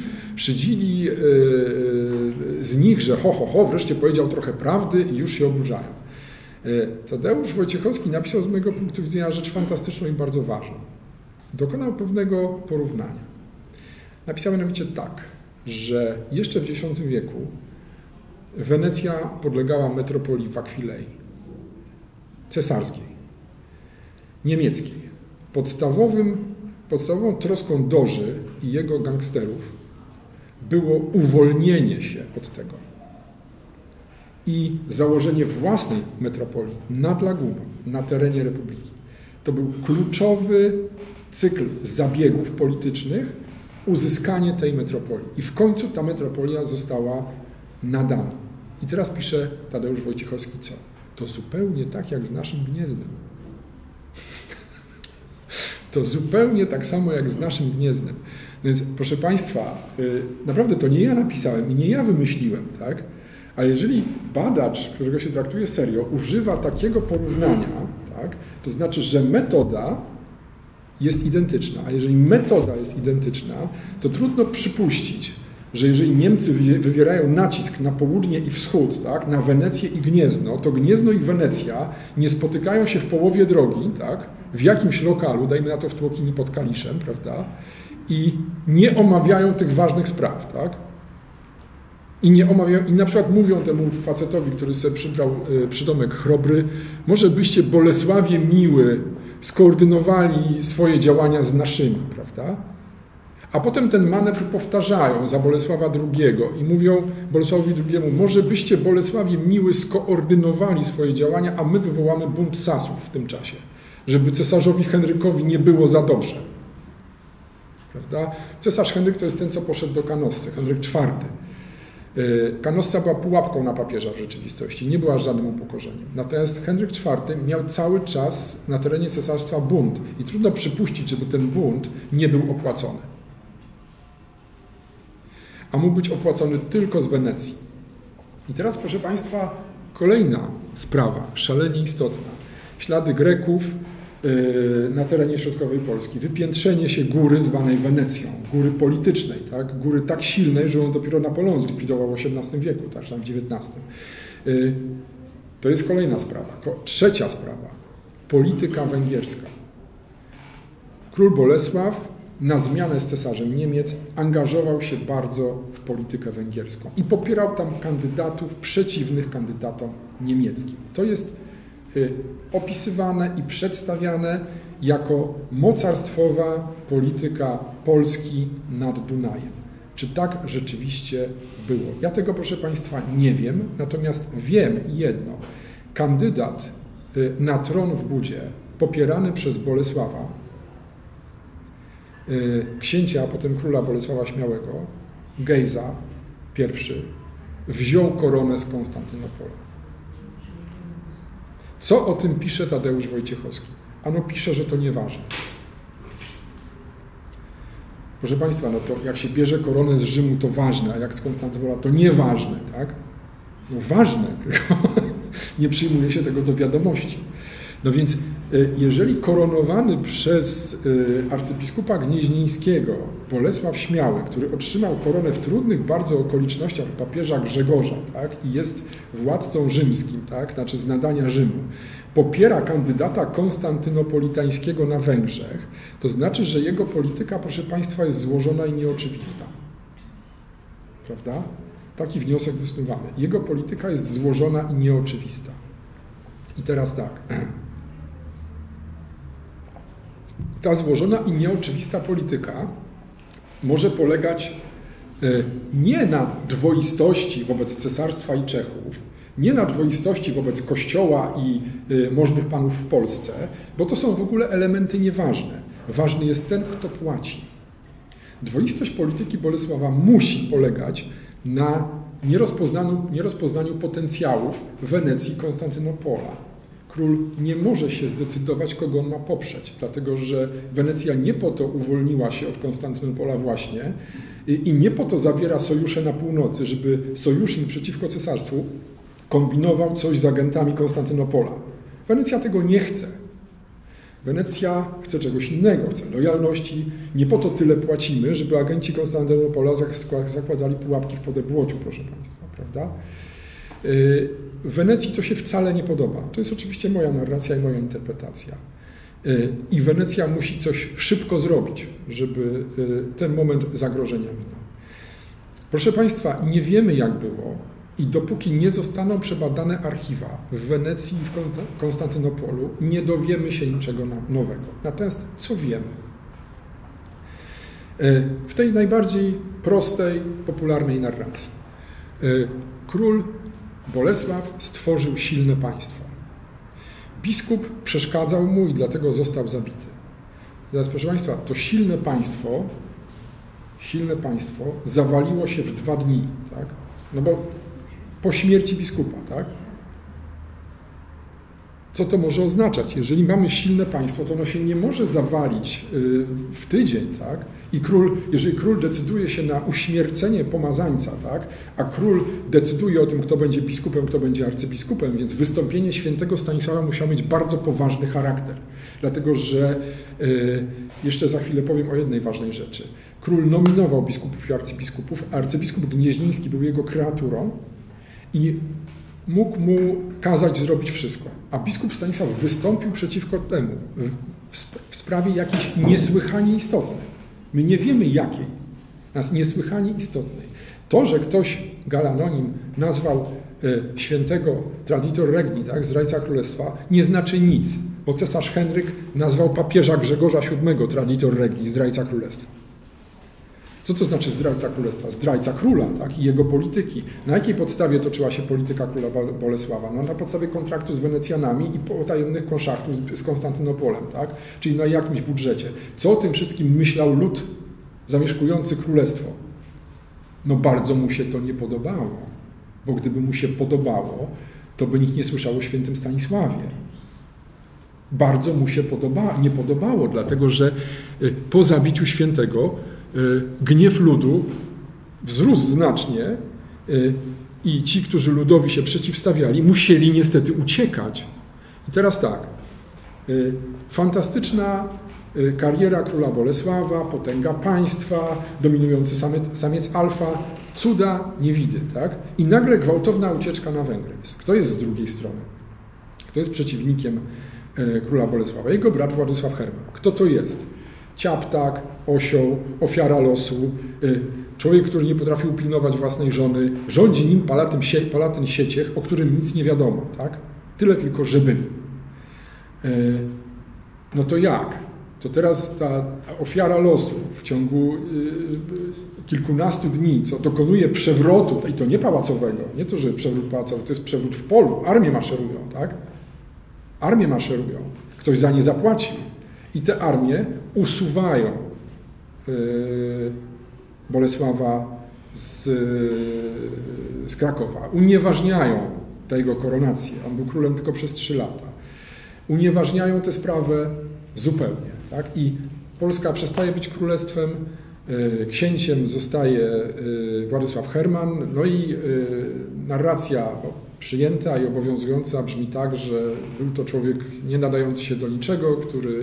z nich, że ho, wreszcie powiedział trochę prawdy i już się oburzają. Tadeusz Wojciechowski napisał z mojego punktu widzenia rzecz fantastyczną i bardzo ważną. Dokonał pewnego porównania. Napisał mianowicie tak, że jeszcze w X wieku Wenecja podlegała metropolii w Akwilei, cesarskiej, niemieckiej. Podstawową troską Doży i jego gangsterów było uwolnienie się od tego i założenie własnej metropolii nad laguną, na terenie Republiki. To był kluczowy cykl zabiegów politycznych, uzyskanie tej metropolii. I w końcu ta metropolia została nadana. I teraz pisze Tadeusz Wojciechowski co? To zupełnie tak jak z naszym Gniezdnem. To zupełnie tak samo jak z naszym Gniezdnem. Więc proszę Państwa, naprawdę to nie ja napisałem i nie ja wymyśliłem, tak? Ale jeżeli badacz, którego się traktuje serio, używa takiego porównania, tak? To znaczy, że metoda jest identyczna. A jeżeli metoda jest identyczna, to trudno przypuścić, że jeżeli Niemcy wywierają nacisk na południe i wschód, tak, na Wenecję i Gniezno, to Gniezno i Wenecja nie spotykają się w połowie drogi, tak, w jakimś lokalu, dajmy na to w Tłokini pod Kaliszem, prawda, i nie omawiają tych ważnych spraw, tak. I nie omawiają, i na przykład mówią temu facetowi, który sobie przybrał przydomek Chrobry, może byście Bolesławie miły skoordynowali swoje działania z naszymi, prawda? A potem ten manewr powtarzają za Bolesława II i mówią Bolesławowi II, może byście Bolesławie miły skoordynowali swoje działania, a my wywołamy bunt Sasów w tym czasie, żeby cesarzowi Henrykowi nie było za dobrze. Prawda? Cesarz Henryk to jest ten, co poszedł do Canossy, Henryk IV. Canossa była pułapką na papieża w rzeczywistości, nie była żadnym upokorzeniem. Natomiast Henryk IV miał cały czas na terenie cesarstwa bunt i trudno przypuścić, żeby ten bunt nie był opłacony. A mógł być opłacony tylko z Wenecji. I teraz, proszę Państwa, kolejna sprawa, szalenie istotna. Ślady Greków na terenie środkowej Polski. Wypiętrzenie się góry zwanej Wenecją, góry politycznej, tak? Góry tak silnej, że ją dopiero Napoleon zlikwidował w XVIII wieku, tak, tam w XIX. To jest kolejna sprawa. Trzecia sprawa. Polityka węgierska. Król Bolesław na zmianę z cesarzem Niemiec angażował się bardzo w politykę węgierską i popierał tam kandydatów przeciwnych kandydatom niemieckim. To jest opisywane i przedstawiane jako mocarstwowa polityka Polski nad Dunajem. Czy tak rzeczywiście było? Ja tego, proszę Państwa, nie wiem, natomiast wiem jedno. Kandydat na tron w Budzie, popierany przez Bolesława, księcia, a potem króla Bolesława Śmiałego, Gejza I, wziął koronę z Konstantynopola. Co o tym pisze Tadeusz Wojciechowski? Ano pisze, że to nieważne. Proszę Państwa, no to jak się bierze koronę z Rzymu, to ważne, a jak z Konstantynopola, to nieważne, tak? No ważne, tylko nie przyjmuje się tego do wiadomości. No więc jeżeli koronowany przez arcybiskupa gnieźnieńskiego Bolesław Śmiały, który otrzymał koronę w trudnych bardzo okolicznościach papieża Grzegorza, tak, i jest władcą rzymskim, tak, znaczy z nadania Rzymu, popiera kandydata konstantynopolitańskiego na Węgrzech, to znaczy, że jego polityka, proszę Państwa, jest złożona i nieoczywista. Prawda? Taki wniosek wysnuwamy. Jego polityka jest złożona i nieoczywista. I teraz tak. Ta złożona i nieoczywista polityka może polegać nie na dwoistości wobec cesarstwa i Czechów, nie na dwoistości wobec Kościoła i możnych panów w Polsce, bo to są w ogóle elementy nieważne. Ważny jest ten, kto płaci. Dwoistość polityki Bolesława musi polegać na nierozpoznaniu potencjałów Wenecji i Konstantynopola. Król nie może się zdecydować, kogo on ma poprzeć, dlatego że Wenecja nie po to uwolniła się od Konstantynopola właśnie i nie po to zawiera sojusze na północy, żeby sojusznik przeciwko cesarstwu kombinował coś z agentami Konstantynopola. Wenecja tego nie chce. Wenecja chce czegoś innego, chce lojalności. Nie po to tyle płacimy, żeby agenci Konstantynopola zakładali pułapki w Podebłociu, proszę Państwa, prawda? Wenecji to się wcale nie podoba. To jest oczywiście moja narracja i moja interpretacja. I Wenecja musi coś szybko zrobić, żeby ten moment zagrożenia minął. Proszę Państwa, nie wiemy, jak było i dopóki nie zostaną przebadane archiwa w Wenecji i w Konstantynopolu, nie dowiemy się niczego nowego. Natomiast co wiemy? W tej najbardziej prostej, popularnej narracji. Król Bolesław stworzył silne państwo. Biskup przeszkadzał mu i dlatego został zabity. Teraz, proszę Państwa, to silne państwo zawaliło się w 2 dni, tak? No bo po śmierci biskupa, tak? Co to może oznaczać? Jeżeli mamy silne państwo, to ono się nie może zawalić w tydzień, tak? I jeżeli król decyduje się na uśmiercenie pomazańca, tak? A król decyduje o tym, kto będzie biskupem, kto będzie arcybiskupem, więc wystąpienie świętego Stanisława musiało mieć bardzo poważny charakter. Dlatego, że jeszcze za chwilę powiem o jednej ważnej rzeczy. Król nominował biskupów i arcybiskupów, a arcybiskup gnieźnieński był jego kreaturą i mógł mu kazać zrobić wszystko. A biskup Stanisław wystąpił przeciwko temu w sprawie jakiejś niesłychanie istotnej. My nie wiemy jakiej, niesłychanie istotnej. To, że ktoś, Galanonim, nazwał świętego Traditor Regni, tak, zdrajca królestwa, nie znaczy nic, bo cesarz Henryk nazwał papieża Grzegorza VII Traditor Regni, zdrajca królestwa. Co to znaczy zdrajca królestwa? Zdrajca króla, tak, i jego polityki. Na jakiej podstawie toczyła się polityka króla Bolesława? No, na podstawie kontraktu z Wenecjanami i potajemnych konszachtów z Konstantynopolem, tak? Czyli na jakimś budżecie. Co o tym wszystkim myślał lud zamieszkujący królestwo? No bardzo mu się to nie podobało, bo gdyby mu się podobało, to by nikt nie słyszał o świętym Stanisławie. Bardzo mu się nie podobało, dlatego że po zabiciu świętego gniew ludu wzrósł znacznie i ci, którzy ludowi się przeciwstawiali, musieli niestety uciekać. I teraz tak, fantastyczna kariera króla Bolesława, potęga państwa, dominujący samiec alfa, cuda, niewidy, tak? I nagle gwałtowna ucieczka na Węgry. Kto jest z drugiej strony? Kto jest przeciwnikiem króla Bolesława? Jego brat Władysław Herman. Kto to jest? ciaptak, osioł, ofiara losu, człowiek, który nie potrafił upilnować własnej żony, rządzi nim Palatyn Sieciech, o którym nic nie wiadomo, tak? Tyle tylko, że był. No to jak? To teraz ta ofiara losu w ciągu kilkunastu dni, co dokonuje przewrotu, i to nie pałacowego, nie to, że przewrót pałacowy, to jest przewrót w polu, armie maszerują, tak? Armie maszerują, ktoś za nie zapłacił i te armie usuwają Bolesława z Krakowa, unieważniają tę jego koronację, on był królem tylko przez 3 lata, unieważniają tę sprawę zupełnie, tak? I Polska przestaje być królestwem, księciem zostaje Władysław Herman, no i narracja przyjęta i obowiązująca brzmi tak, że był to człowiek nie nadający się do niczego,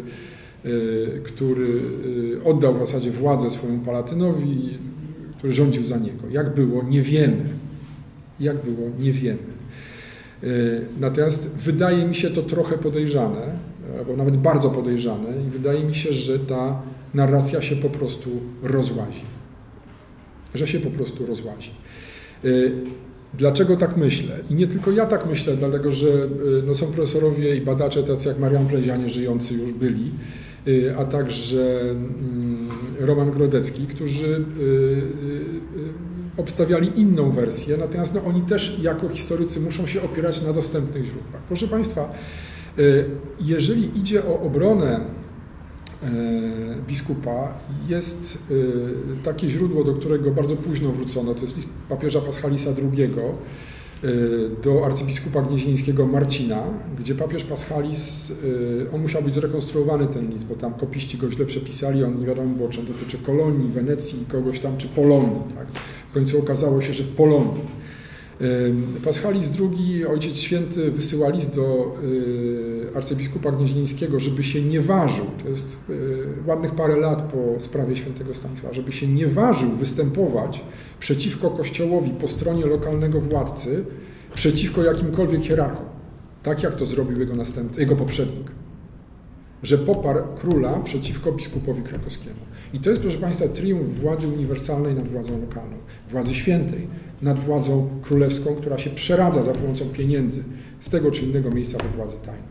który oddał w zasadzie władzę swojemu Palatynowi, który rządził za niego. Jak było, nie wiemy. Jak było, nie wiemy. Natomiast wydaje mi się to trochę podejrzane, albo nawet bardzo podejrzane i wydaje mi się, że ta narracja się po prostu rozłazi. Że się po prostu rozłazi. Dlaczego tak myślę? I nie tylko ja tak myślę, dlatego że no, są profesorowie i badacze tacy jak Marian Plezianie, żyjący już byli, a także Roman Grodecki, którzy obstawiali inną wersję, natomiast no, oni też jako historycy muszą się opierać na dostępnych źródłach. Proszę Państwa, jeżeli idzie o obronę biskupa, jest takie źródło, do którego bardzo późno wrócono, to jest list papieża Paschalisa II do arcybiskupa gnieźnieńskiego Marcina, gdzie papież Paschalis, on musiał być zrekonstruowany ten list, bo tam kopiści go źle przepisali, on nie wiadomo było, czy on dotyczy Kolonii, Wenecji, kogoś tam, czy Polonii. Tak? W końcu okazało się, że Polonii. Paschalis II, Ojciec Święty, wysyła list do arcybiskupa gnieźnieńskiego, żeby się nie ważył, to jest ładnych parę lat po sprawie świętego Stanisława, żeby się nie ważył występować przeciwko Kościołowi po stronie lokalnego władcy, przeciwko jakimkolwiek hierarchom, tak jak to zrobił jego poprzednik, że poparł króla przeciwko biskupowi krakowskiemu. I to jest, proszę Państwa, triumf władzy uniwersalnej nad władzą lokalną, władzy świętej nad władzą królewską, która się przeradza za pomocą pieniędzy z tego czy innego miejsca we władzę tajną.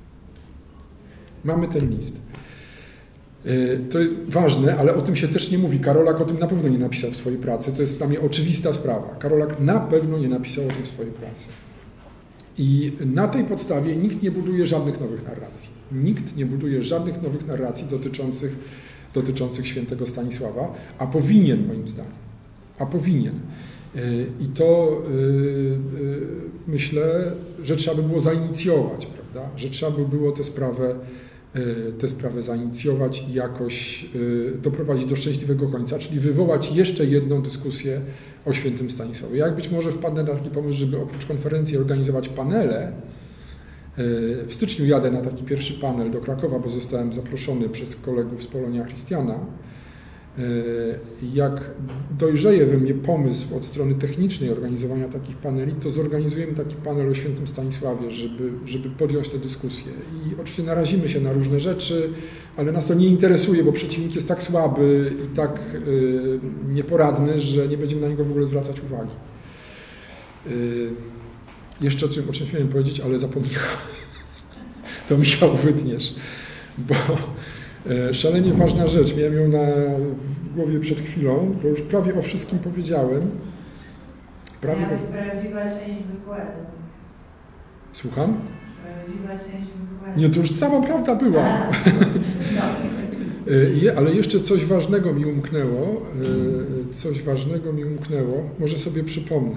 Mamy ten list. To jest ważne, ale o tym się też nie mówi. Karolak o tym na pewno nie napisał w swojej pracy. To jest dla mnie oczywista sprawa. Karolak na pewno nie napisał o tym w swojej pracy. I na tej podstawie nikt nie buduje żadnych nowych narracji. Nikt nie buduje żadnych nowych narracji dotyczących świętego Stanisława, a powinien, moim zdaniem. A powinien. I to myślę, że trzeba by było zainicjować, prawda? Że trzeba by było tę sprawę zainicjować i jakoś doprowadzić do szczęśliwego końca, czyli wywołać jeszcze jedną dyskusję o świętym Stanisławie. Jak być może wpadnę na taki pomysł, żeby oprócz konferencji organizować panele. W styczniu jadę na taki pierwszy panel do Krakowa, bo zostałem zaproszony przez kolegów z Polonia Christiana. Jak dojrzeje we mnie pomysł od strony technicznej organizowania takich paneli, to zorganizujemy taki panel o świętym Stanisławie, żeby podjąć tę dyskusję. I oczywiście narazimy się na różne rzeczy, ale nas to nie interesuje, bo przeciwnik jest tak słaby i tak nieporadny, że nie będziemy na niego w ogóle zwracać uwagi. Jeszcze o czymś miałem powiedzieć, ale zapomniałem. To Michał wytniesz, bo szalenie ważna rzecz, miałem ją w głowie przed chwilą, bo już prawie o wszystkim powiedziałem. Prawdziwa część wykładu. Słucham? Prawdziwa część wykładu. Nie, to już cała prawda była. Ale jeszcze coś ważnego mi umknęło. Może sobie przypomnę.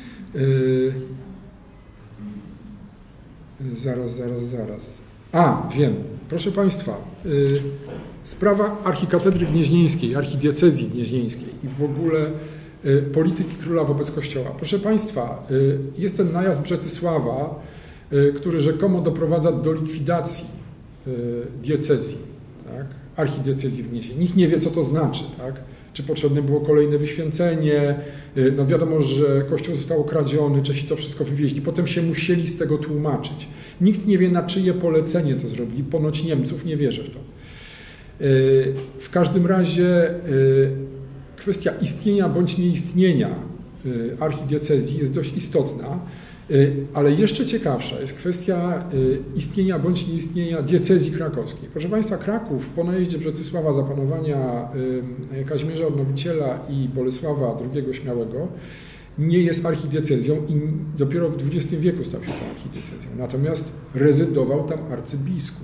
Zaraz. Wiem. Proszę Państwa, sprawa archikatedry gnieźnieńskiej, archidiecezji gnieźnieńskiej i w ogóle polityki króla wobec Kościoła. Proszę Państwa, jest ten najazd Brzetysława, który rzekomo doprowadza do likwidacji diecezji, tak? Archidiecezji w Gnieźnie. Nikt nie wie, co to znaczy, tak? Czy potrzebne było kolejne wyświęcenie. No wiadomo, że Kościół został okradziony, Czesi to wszystko wywieźli. Potem się musieli z tego tłumaczyć. Nikt nie wie, na czyje polecenie to zrobili. Ponoć Niemców, nie wierzę w to. W każdym razie kwestia istnienia bądź nieistnienia archidiecezji jest dość istotna, ale jeszcze ciekawsza jest kwestia istnienia bądź nieistnienia diecezji krakowskiej. Proszę Państwa, Kraków po najeździe Brzecysława za panowania Kazimierza Odnowiciela i Bolesława II Śmiałego nie jest archidiecezją i dopiero w XX wieku stał się tą archidiecezją. Natomiast rezydował tam arcybiskup.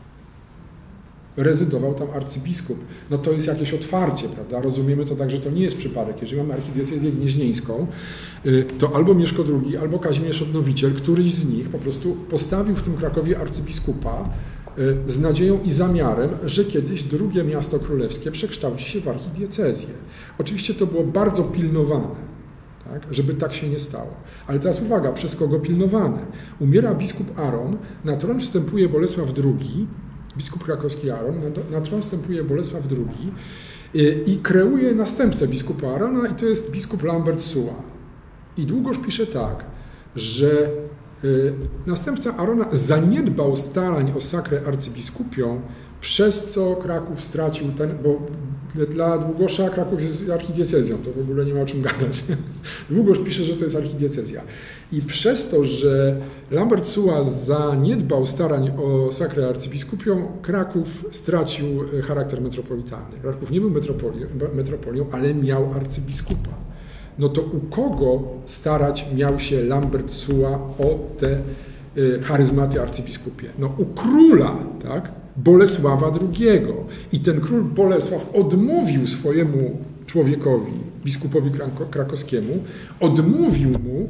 No to jest jakieś otwarcie, prawda? Rozumiemy to tak, że to nie jest przypadek. Jeżeli mamy archidiecezję gnieźnieńską, to albo Mieszko II, albo Kazimierz Odnowiciel, któryś z nich po prostu postawił w tym Krakowie arcybiskupa z nadzieją i zamiarem, że kiedyś drugie miasto królewskie przekształci się w archidiecezję. Oczywiście to było bardzo pilnowane, tak, żeby tak się nie stało. Ale teraz uwaga, przez kogo pilnowane? Umiera biskup Aron, na tron wstępuje Bolesław II, biskup krakowski Aron, na tron wstępuje Bolesław II i kreuje następcę biskupa Arona i to jest biskup Lambert Suła. I Długosz pisze tak, że następca Arona zaniedbał starań o sakrę arcybiskupią, przez co Kraków stracił ten, bo dla Długosza Kraków jest archidiecezją, to w ogóle nie ma o czym gadać. Długosz pisze, że to jest archidiecezja. I przez to, że Lambert Suła zaniedbał starań o sakrę arcybiskupią, Kraków stracił charakter metropolitalny. Kraków nie był metropolią, ale miał arcybiskupa. No to u kogo starać miał się Lambert Suła o te charyzmaty arcybiskupie? No u króla, tak? Bolesława II. I ten król Bolesław odmówił swojemu człowiekowi, biskupowi krakowskiemu, odmówił mu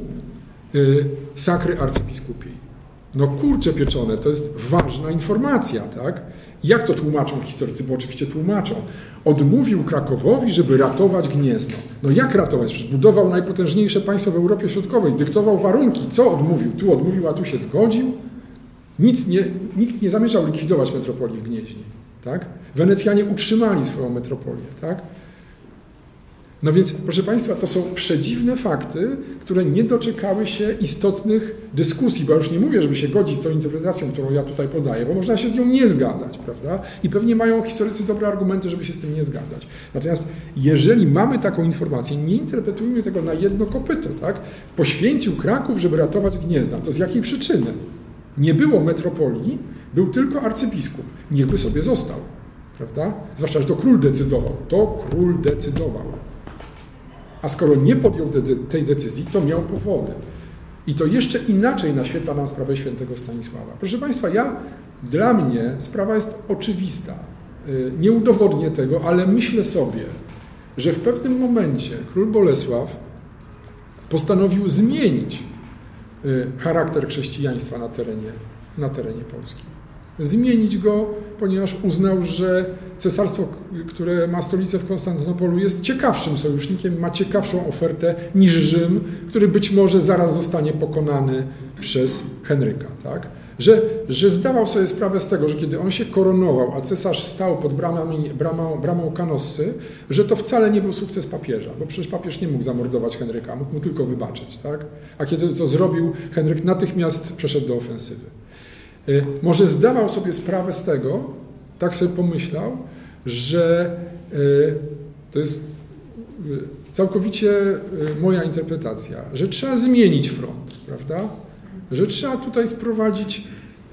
sakry arcybiskupiej. No kurczę pieczone, to jest ważna informacja, tak? Jak to tłumaczą historycy? Bo oczywiście tłumaczą. Odmówił Krakowowi, żeby ratować Gniezno. No jak ratować? Przecież budował najpotężniejsze państwo w Europie Środkowej, dyktował warunki. Co odmówił? Tu odmówił, a tu się zgodził? Nikt nie zamierzał likwidować metropolii w Gnieźnie. Tak? Wenecjanie utrzymali swoją metropolię. Tak? No więc, proszę Państwa, to są przedziwne fakty, które nie doczekały się istotnych dyskusji, bo ja już nie mówię, żeby się godzić z tą interpretacją, którą ja tutaj podaję, bo można się z nią nie zgadzać, prawda? I pewnie mają historycy dobre argumenty, żeby się z tym nie zgadzać. Natomiast jeżeli mamy taką informację, nie interpretujmy tego na jedno kopyto, tak? Poświęcił Kraków, żeby ratować Gniezno. To z jakiej przyczyny? Nie było metropolii, był tylko arcybiskup. Niechby sobie został, prawda? Zwłaszcza, że to król decydował. To król decydował. A skoro nie podjął tej decyzji, to miał powody. I to jeszcze inaczej naświetla nam sprawę świętego Stanisława. Proszę Państwa, dla mnie sprawa jest oczywista. Nie udowodnię tego, ale myślę sobie, że w pewnym momencie król Bolesław postanowił zmienić charakter chrześcijaństwa na terenie Polski. Zmienić go, ponieważ uznał, że cesarstwo, które ma stolicę w Konstantynopolu, jest ciekawszym sojusznikiem, ma ciekawszą ofertę niż Rzym, który być może zaraz zostanie pokonany przez Henryka. Tak? Że zdawał sobie sprawę z tego, że kiedy on się koronował, a cesarz stał pod bramą Kanossy, że to wcale nie był sukces papieża, bo przecież papież nie mógł zamordować Henryka, mógł mu tylko wybaczyć. Tak? A kiedy to zrobił, Henryk natychmiast przeszedł do ofensywy. Może zdawał sobie sprawę z tego, tak sobie pomyślał, że to jest całkowicie moja interpretacja, że trzeba zmienić front, prawda? Że trzeba tutaj sprowadzić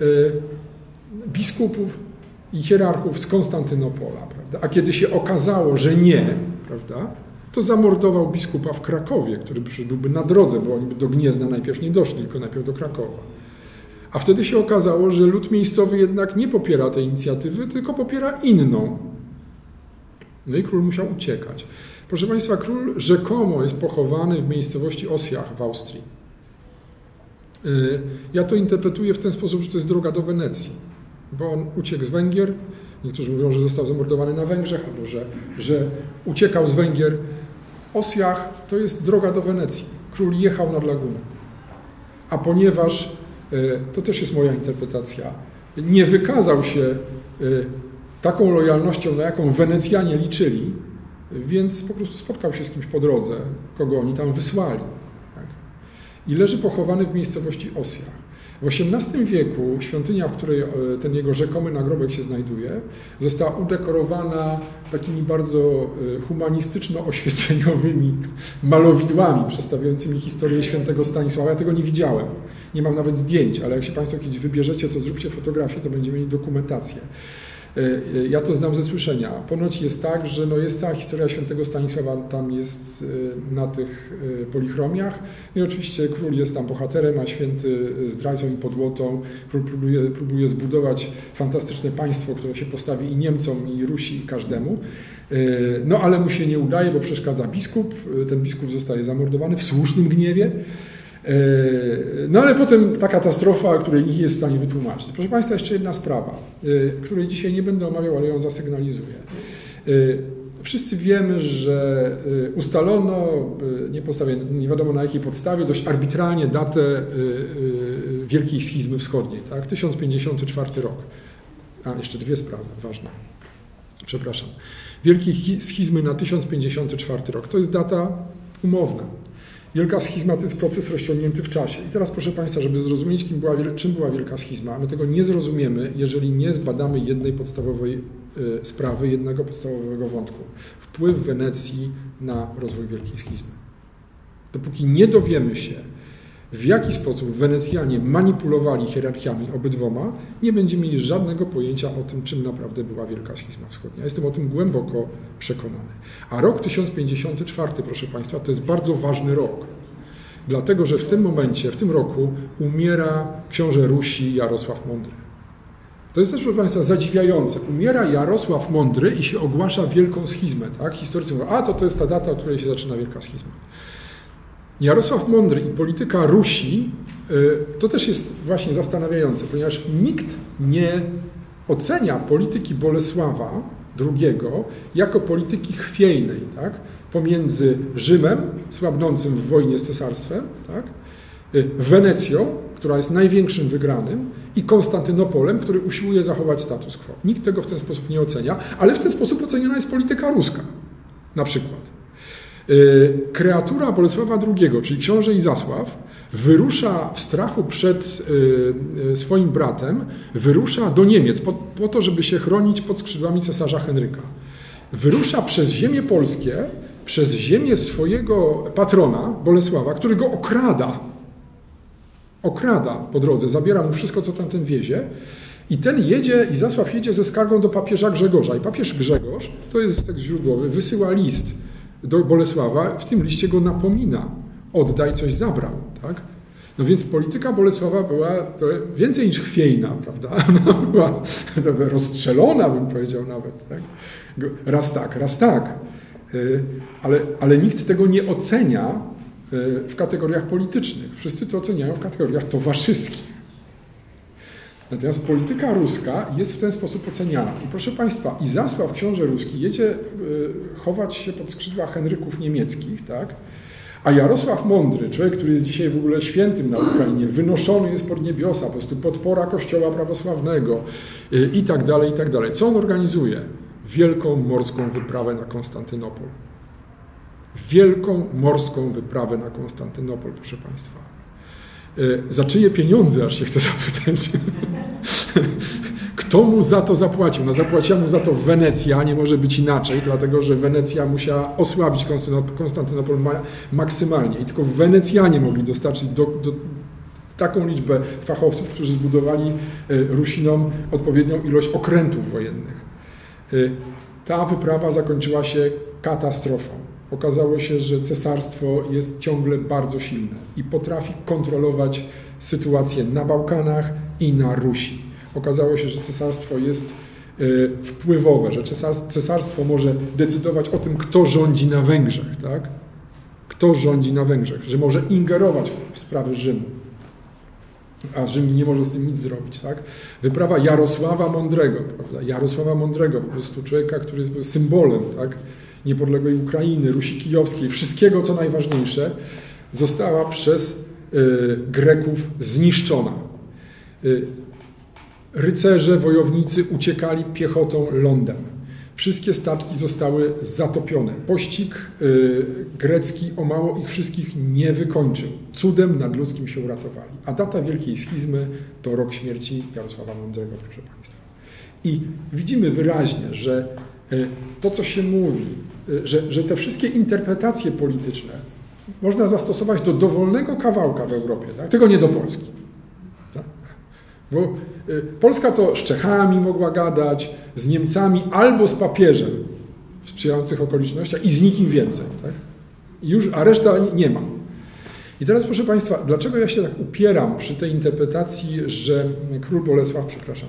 biskupów i hierarchów z Konstantynopola, prawda? A kiedy się okazało, że nie, prawda, to zamordował biskupa w Krakowie, który byłby na drodze, bo oni by do Gniezna najpierw nie doszli, tylko najpierw do Krakowa. A wtedy się okazało, że lud miejscowy jednak nie popiera tej inicjatywy, tylko popiera inną. No i król musiał uciekać. Proszę Państwa, król rzekomo jest pochowany w miejscowości Osjach w Austrii. Ja to interpretuję w ten sposób, że to jest droga do Wenecji, bo on uciekł z Węgier. Niektórzy mówią, że został zamordowany na Węgrzech, albo że uciekał z Węgier. Osjach to jest droga do Wenecji. Król jechał nad lagunę. A ponieważ to też jest moja interpretacja, nie wykazał się taką lojalnością, na jaką Wenecjanie liczyli, więc po prostu spotkał się z kimś po drodze, kogo oni tam wysłali. Tak? I leży pochowany w miejscowości Osjach. W XVIII wieku świątynia, w której ten jego rzekomy nagrobek się znajduje, została udekorowana takimi bardzo humanistyczno-oświeceniowymi malowidłami przedstawiającymi historię świętego Stanisława. Ja tego nie widziałem, nie mam nawet zdjęć, ale jak się Państwo kiedyś wybierzecie, to zróbcie fotografię, to będziemy mieli dokumentację. Ja to znam ze słyszenia. Ponoć jest tak, że jest cała historia świętego Stanisława tam jest na tych polichromiach. No i oczywiście król jest tam bohaterem, a święty zdrajcą i podłotą. Król próbuje zbudować fantastyczne państwo, które się postawi i Niemcom, i Rusi, i każdemu. No ale mu się nie udaje, bo przeszkadza biskup. Ten biskup zostaje zamordowany w słusznym gniewie. No ale potem ta katastrofa, której nikt nie jest w stanie wytłumaczyć. Proszę Państwa, jeszcze jedna sprawa, której dzisiaj nie będę omawiał, ale ją zasygnalizuję. Wszyscy wiemy, że ustalono, nie wiadomo na jakiej podstawie, dość arbitralnie datę Wielkiej Schizmy Wschodniej, tak? 1054 rok. A, jeszcze dwie sprawy ważne. Przepraszam. Wielkiej Schizmy na 1054 rok. To jest data umowna. Wielka schizma to jest proces rozciągnięty w czasie. I teraz proszę Państwa, żeby zrozumieć, czym była Wielka Schizma, my tego nie zrozumiemy, jeżeli nie zbadamy jednej podstawowej sprawy, jednego podstawowego wątku. Wpływ Wenecji na rozwój Wielkiej Schizmy. Dopóki nie dowiemy się, w jaki sposób Wenecjanie manipulowali hierarchiami obydwoma, nie będziemy mieli żadnego pojęcia o tym, czym naprawdę była Wielka Schizma Wschodnia. Jestem o tym głęboko przekonany. A rok 1054, proszę Państwa, to jest bardzo ważny rok. Dlatego, że w tym momencie, w tym roku umiera książę Rusi Jarosław Mądry. To jest też, proszę Państwa, zadziwiające. Umiera Jarosław Mądry i się ogłasza Wielką Schizmę. Tak? Historycy mówią, to jest ta data, od której się zaczyna Wielka Schizma. Jarosław Mądry i polityka Rusi to też jest właśnie zastanawiające, ponieważ nikt nie ocenia polityki Bolesława II jako polityki chwiejnej, tak? Pomiędzy Rzymem, słabnącym w wojnie z cesarstwem, tak? Wenecją, która jest największym wygranym, i Konstantynopolem, który usiłuje zachować status quo. Nikt tego w ten sposób nie ocenia, ale w ten sposób oceniana jest polityka ruska, na przykład. Kreatura Bolesława II, czyli książę Izasław, wyrusza w strachu przed swoim bratem, wyrusza do Niemiec po to, żeby się chronić pod skrzydłami cesarza Henryka. Wyrusza przez ziemię polskie, przez ziemię swojego patrona Bolesława, który go okrada po drodze, zabiera mu wszystko, co tamten wiezie. I Izasław jedzie ze skargą do papieża Grzegorza. I papież Grzegorz, to jest tekst źródłowy, wysyła list do Bolesława, w tym liście go napomina. Oddaj, coś zabrał. Tak? No więc polityka Bolesława była więcej niż chwiejna, prawda? Ona była rozstrzelona, bym powiedział nawet. Tak? Raz tak. Ale nikt tego nie ocenia w kategoriach politycznych. Wszyscy to oceniają w kategoriach towarzyskich. Natomiast polityka ruska jest w ten sposób oceniana. I proszę Państwa, Izasław, książę ruski, jedzie chować się pod skrzydła Henryków niemieckich, tak? A Jarosław Mądry, człowiek, który jest dzisiaj w ogóle świętym na Ukrainie, wynoszony jest pod niebiosa, po prostu podpora Kościoła prawosławnego i tak dalej, i tak dalej. Co on organizuje? Wielką morską wyprawę na Konstantynopol. Wielką morską wyprawę na Konstantynopol, proszę Państwa. Za czyje pieniądze, aż się chce zapytać? Kto mu za to zapłacił? No zapłaciła mu za to Wenecja, nie może być inaczej, dlatego że Wenecja musiała osłabić Konstantynopol maksymalnie i tylko Wenecjanie mogli dostarczyć taką liczbę fachowców, którzy zbudowali Rusinom odpowiednią ilość okrętów wojennych. Ta wyprawa zakończyła się katastrofą. Okazało się, że cesarstwo jest ciągle bardzo silne i potrafi kontrolować sytuację na Bałkanach i na Rusi. Okazało się, że cesarstwo jest wpływowe, że cesarstwo może decydować o tym, kto rządzi na Węgrzech, tak? Kto rządzi na Węgrzech, że może ingerować w sprawy Rzymu, a Rzym nie może z tym nic zrobić, tak? Wyprawa Jarosława Mądrego, prawda? Jarosława Mądrego, po prostu człowieka, który jest symbolem, tak? Niepodległej Ukrainy, Rusi Kijowskiej, wszystkiego, co najważniejsze, została przez Greków zniszczona. Rycerze, wojownicy uciekali piechotą lądem. Wszystkie statki zostały zatopione. Pościg grecki o mało ich wszystkich nie wykończył. Cudem nadludzkim się uratowali. A data Wielkiej Schizmy to rok śmierci Jarosława Mądrego, proszę Państwa. I widzimy wyraźnie, że to, co się mówi, że te wszystkie interpretacje polityczne można zastosować do dowolnego kawałka w Europie, tak? Tylko nie do Polski. Tak? Bo Polska to z Czechami mogła gadać, z Niemcami albo z papieżem w sprzyjających okolicznościach i z nikim więcej. Tak? A reszta nie ma. I teraz, proszę Państwa, dlaczego ja się tak upieram przy tej interpretacji, że król Bolesław,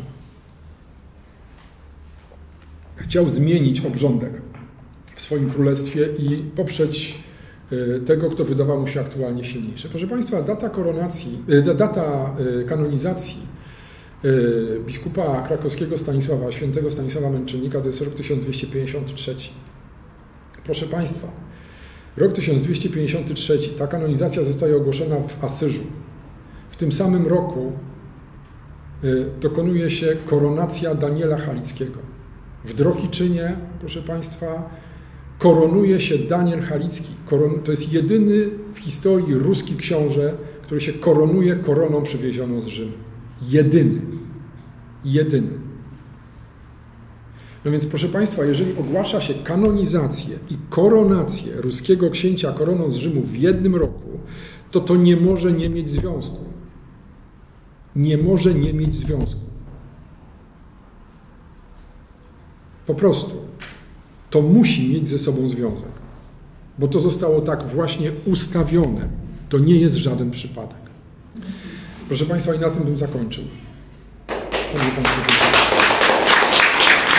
chciał zmienić obrządek w swoim królestwie i poprzeć tego, kto wydawał mu się aktualnie silniejszy. Proszę Państwa, data kanonizacji biskupa krakowskiego Stanisława, świętego Stanisława Męczennika to jest rok 1253. Proszę Państwa, rok 1253, ta kanonizacja zostaje ogłoszona w Asyżu. W tym samym roku dokonuje się koronacja Daniela Halickiego. W Drohiczynie, proszę Państwa, koronuje się Daniel Halicki. To jest jedyny w historii ruski książę, który się koronuje koroną przywiezioną z Rzymu. Jedyny. No więc, proszę Państwa, jeżeli ogłasza się kanonizację i koronację ruskiego księcia koroną z Rzymu w jednym roku, to nie może nie mieć związku. Nie może nie mieć związku. Po prostu. To musi mieć ze sobą związek. Bo to zostało tak właśnie ustawione. To nie jest żaden przypadek. Proszę Państwa, i na tym bym zakończył. Dziękuję.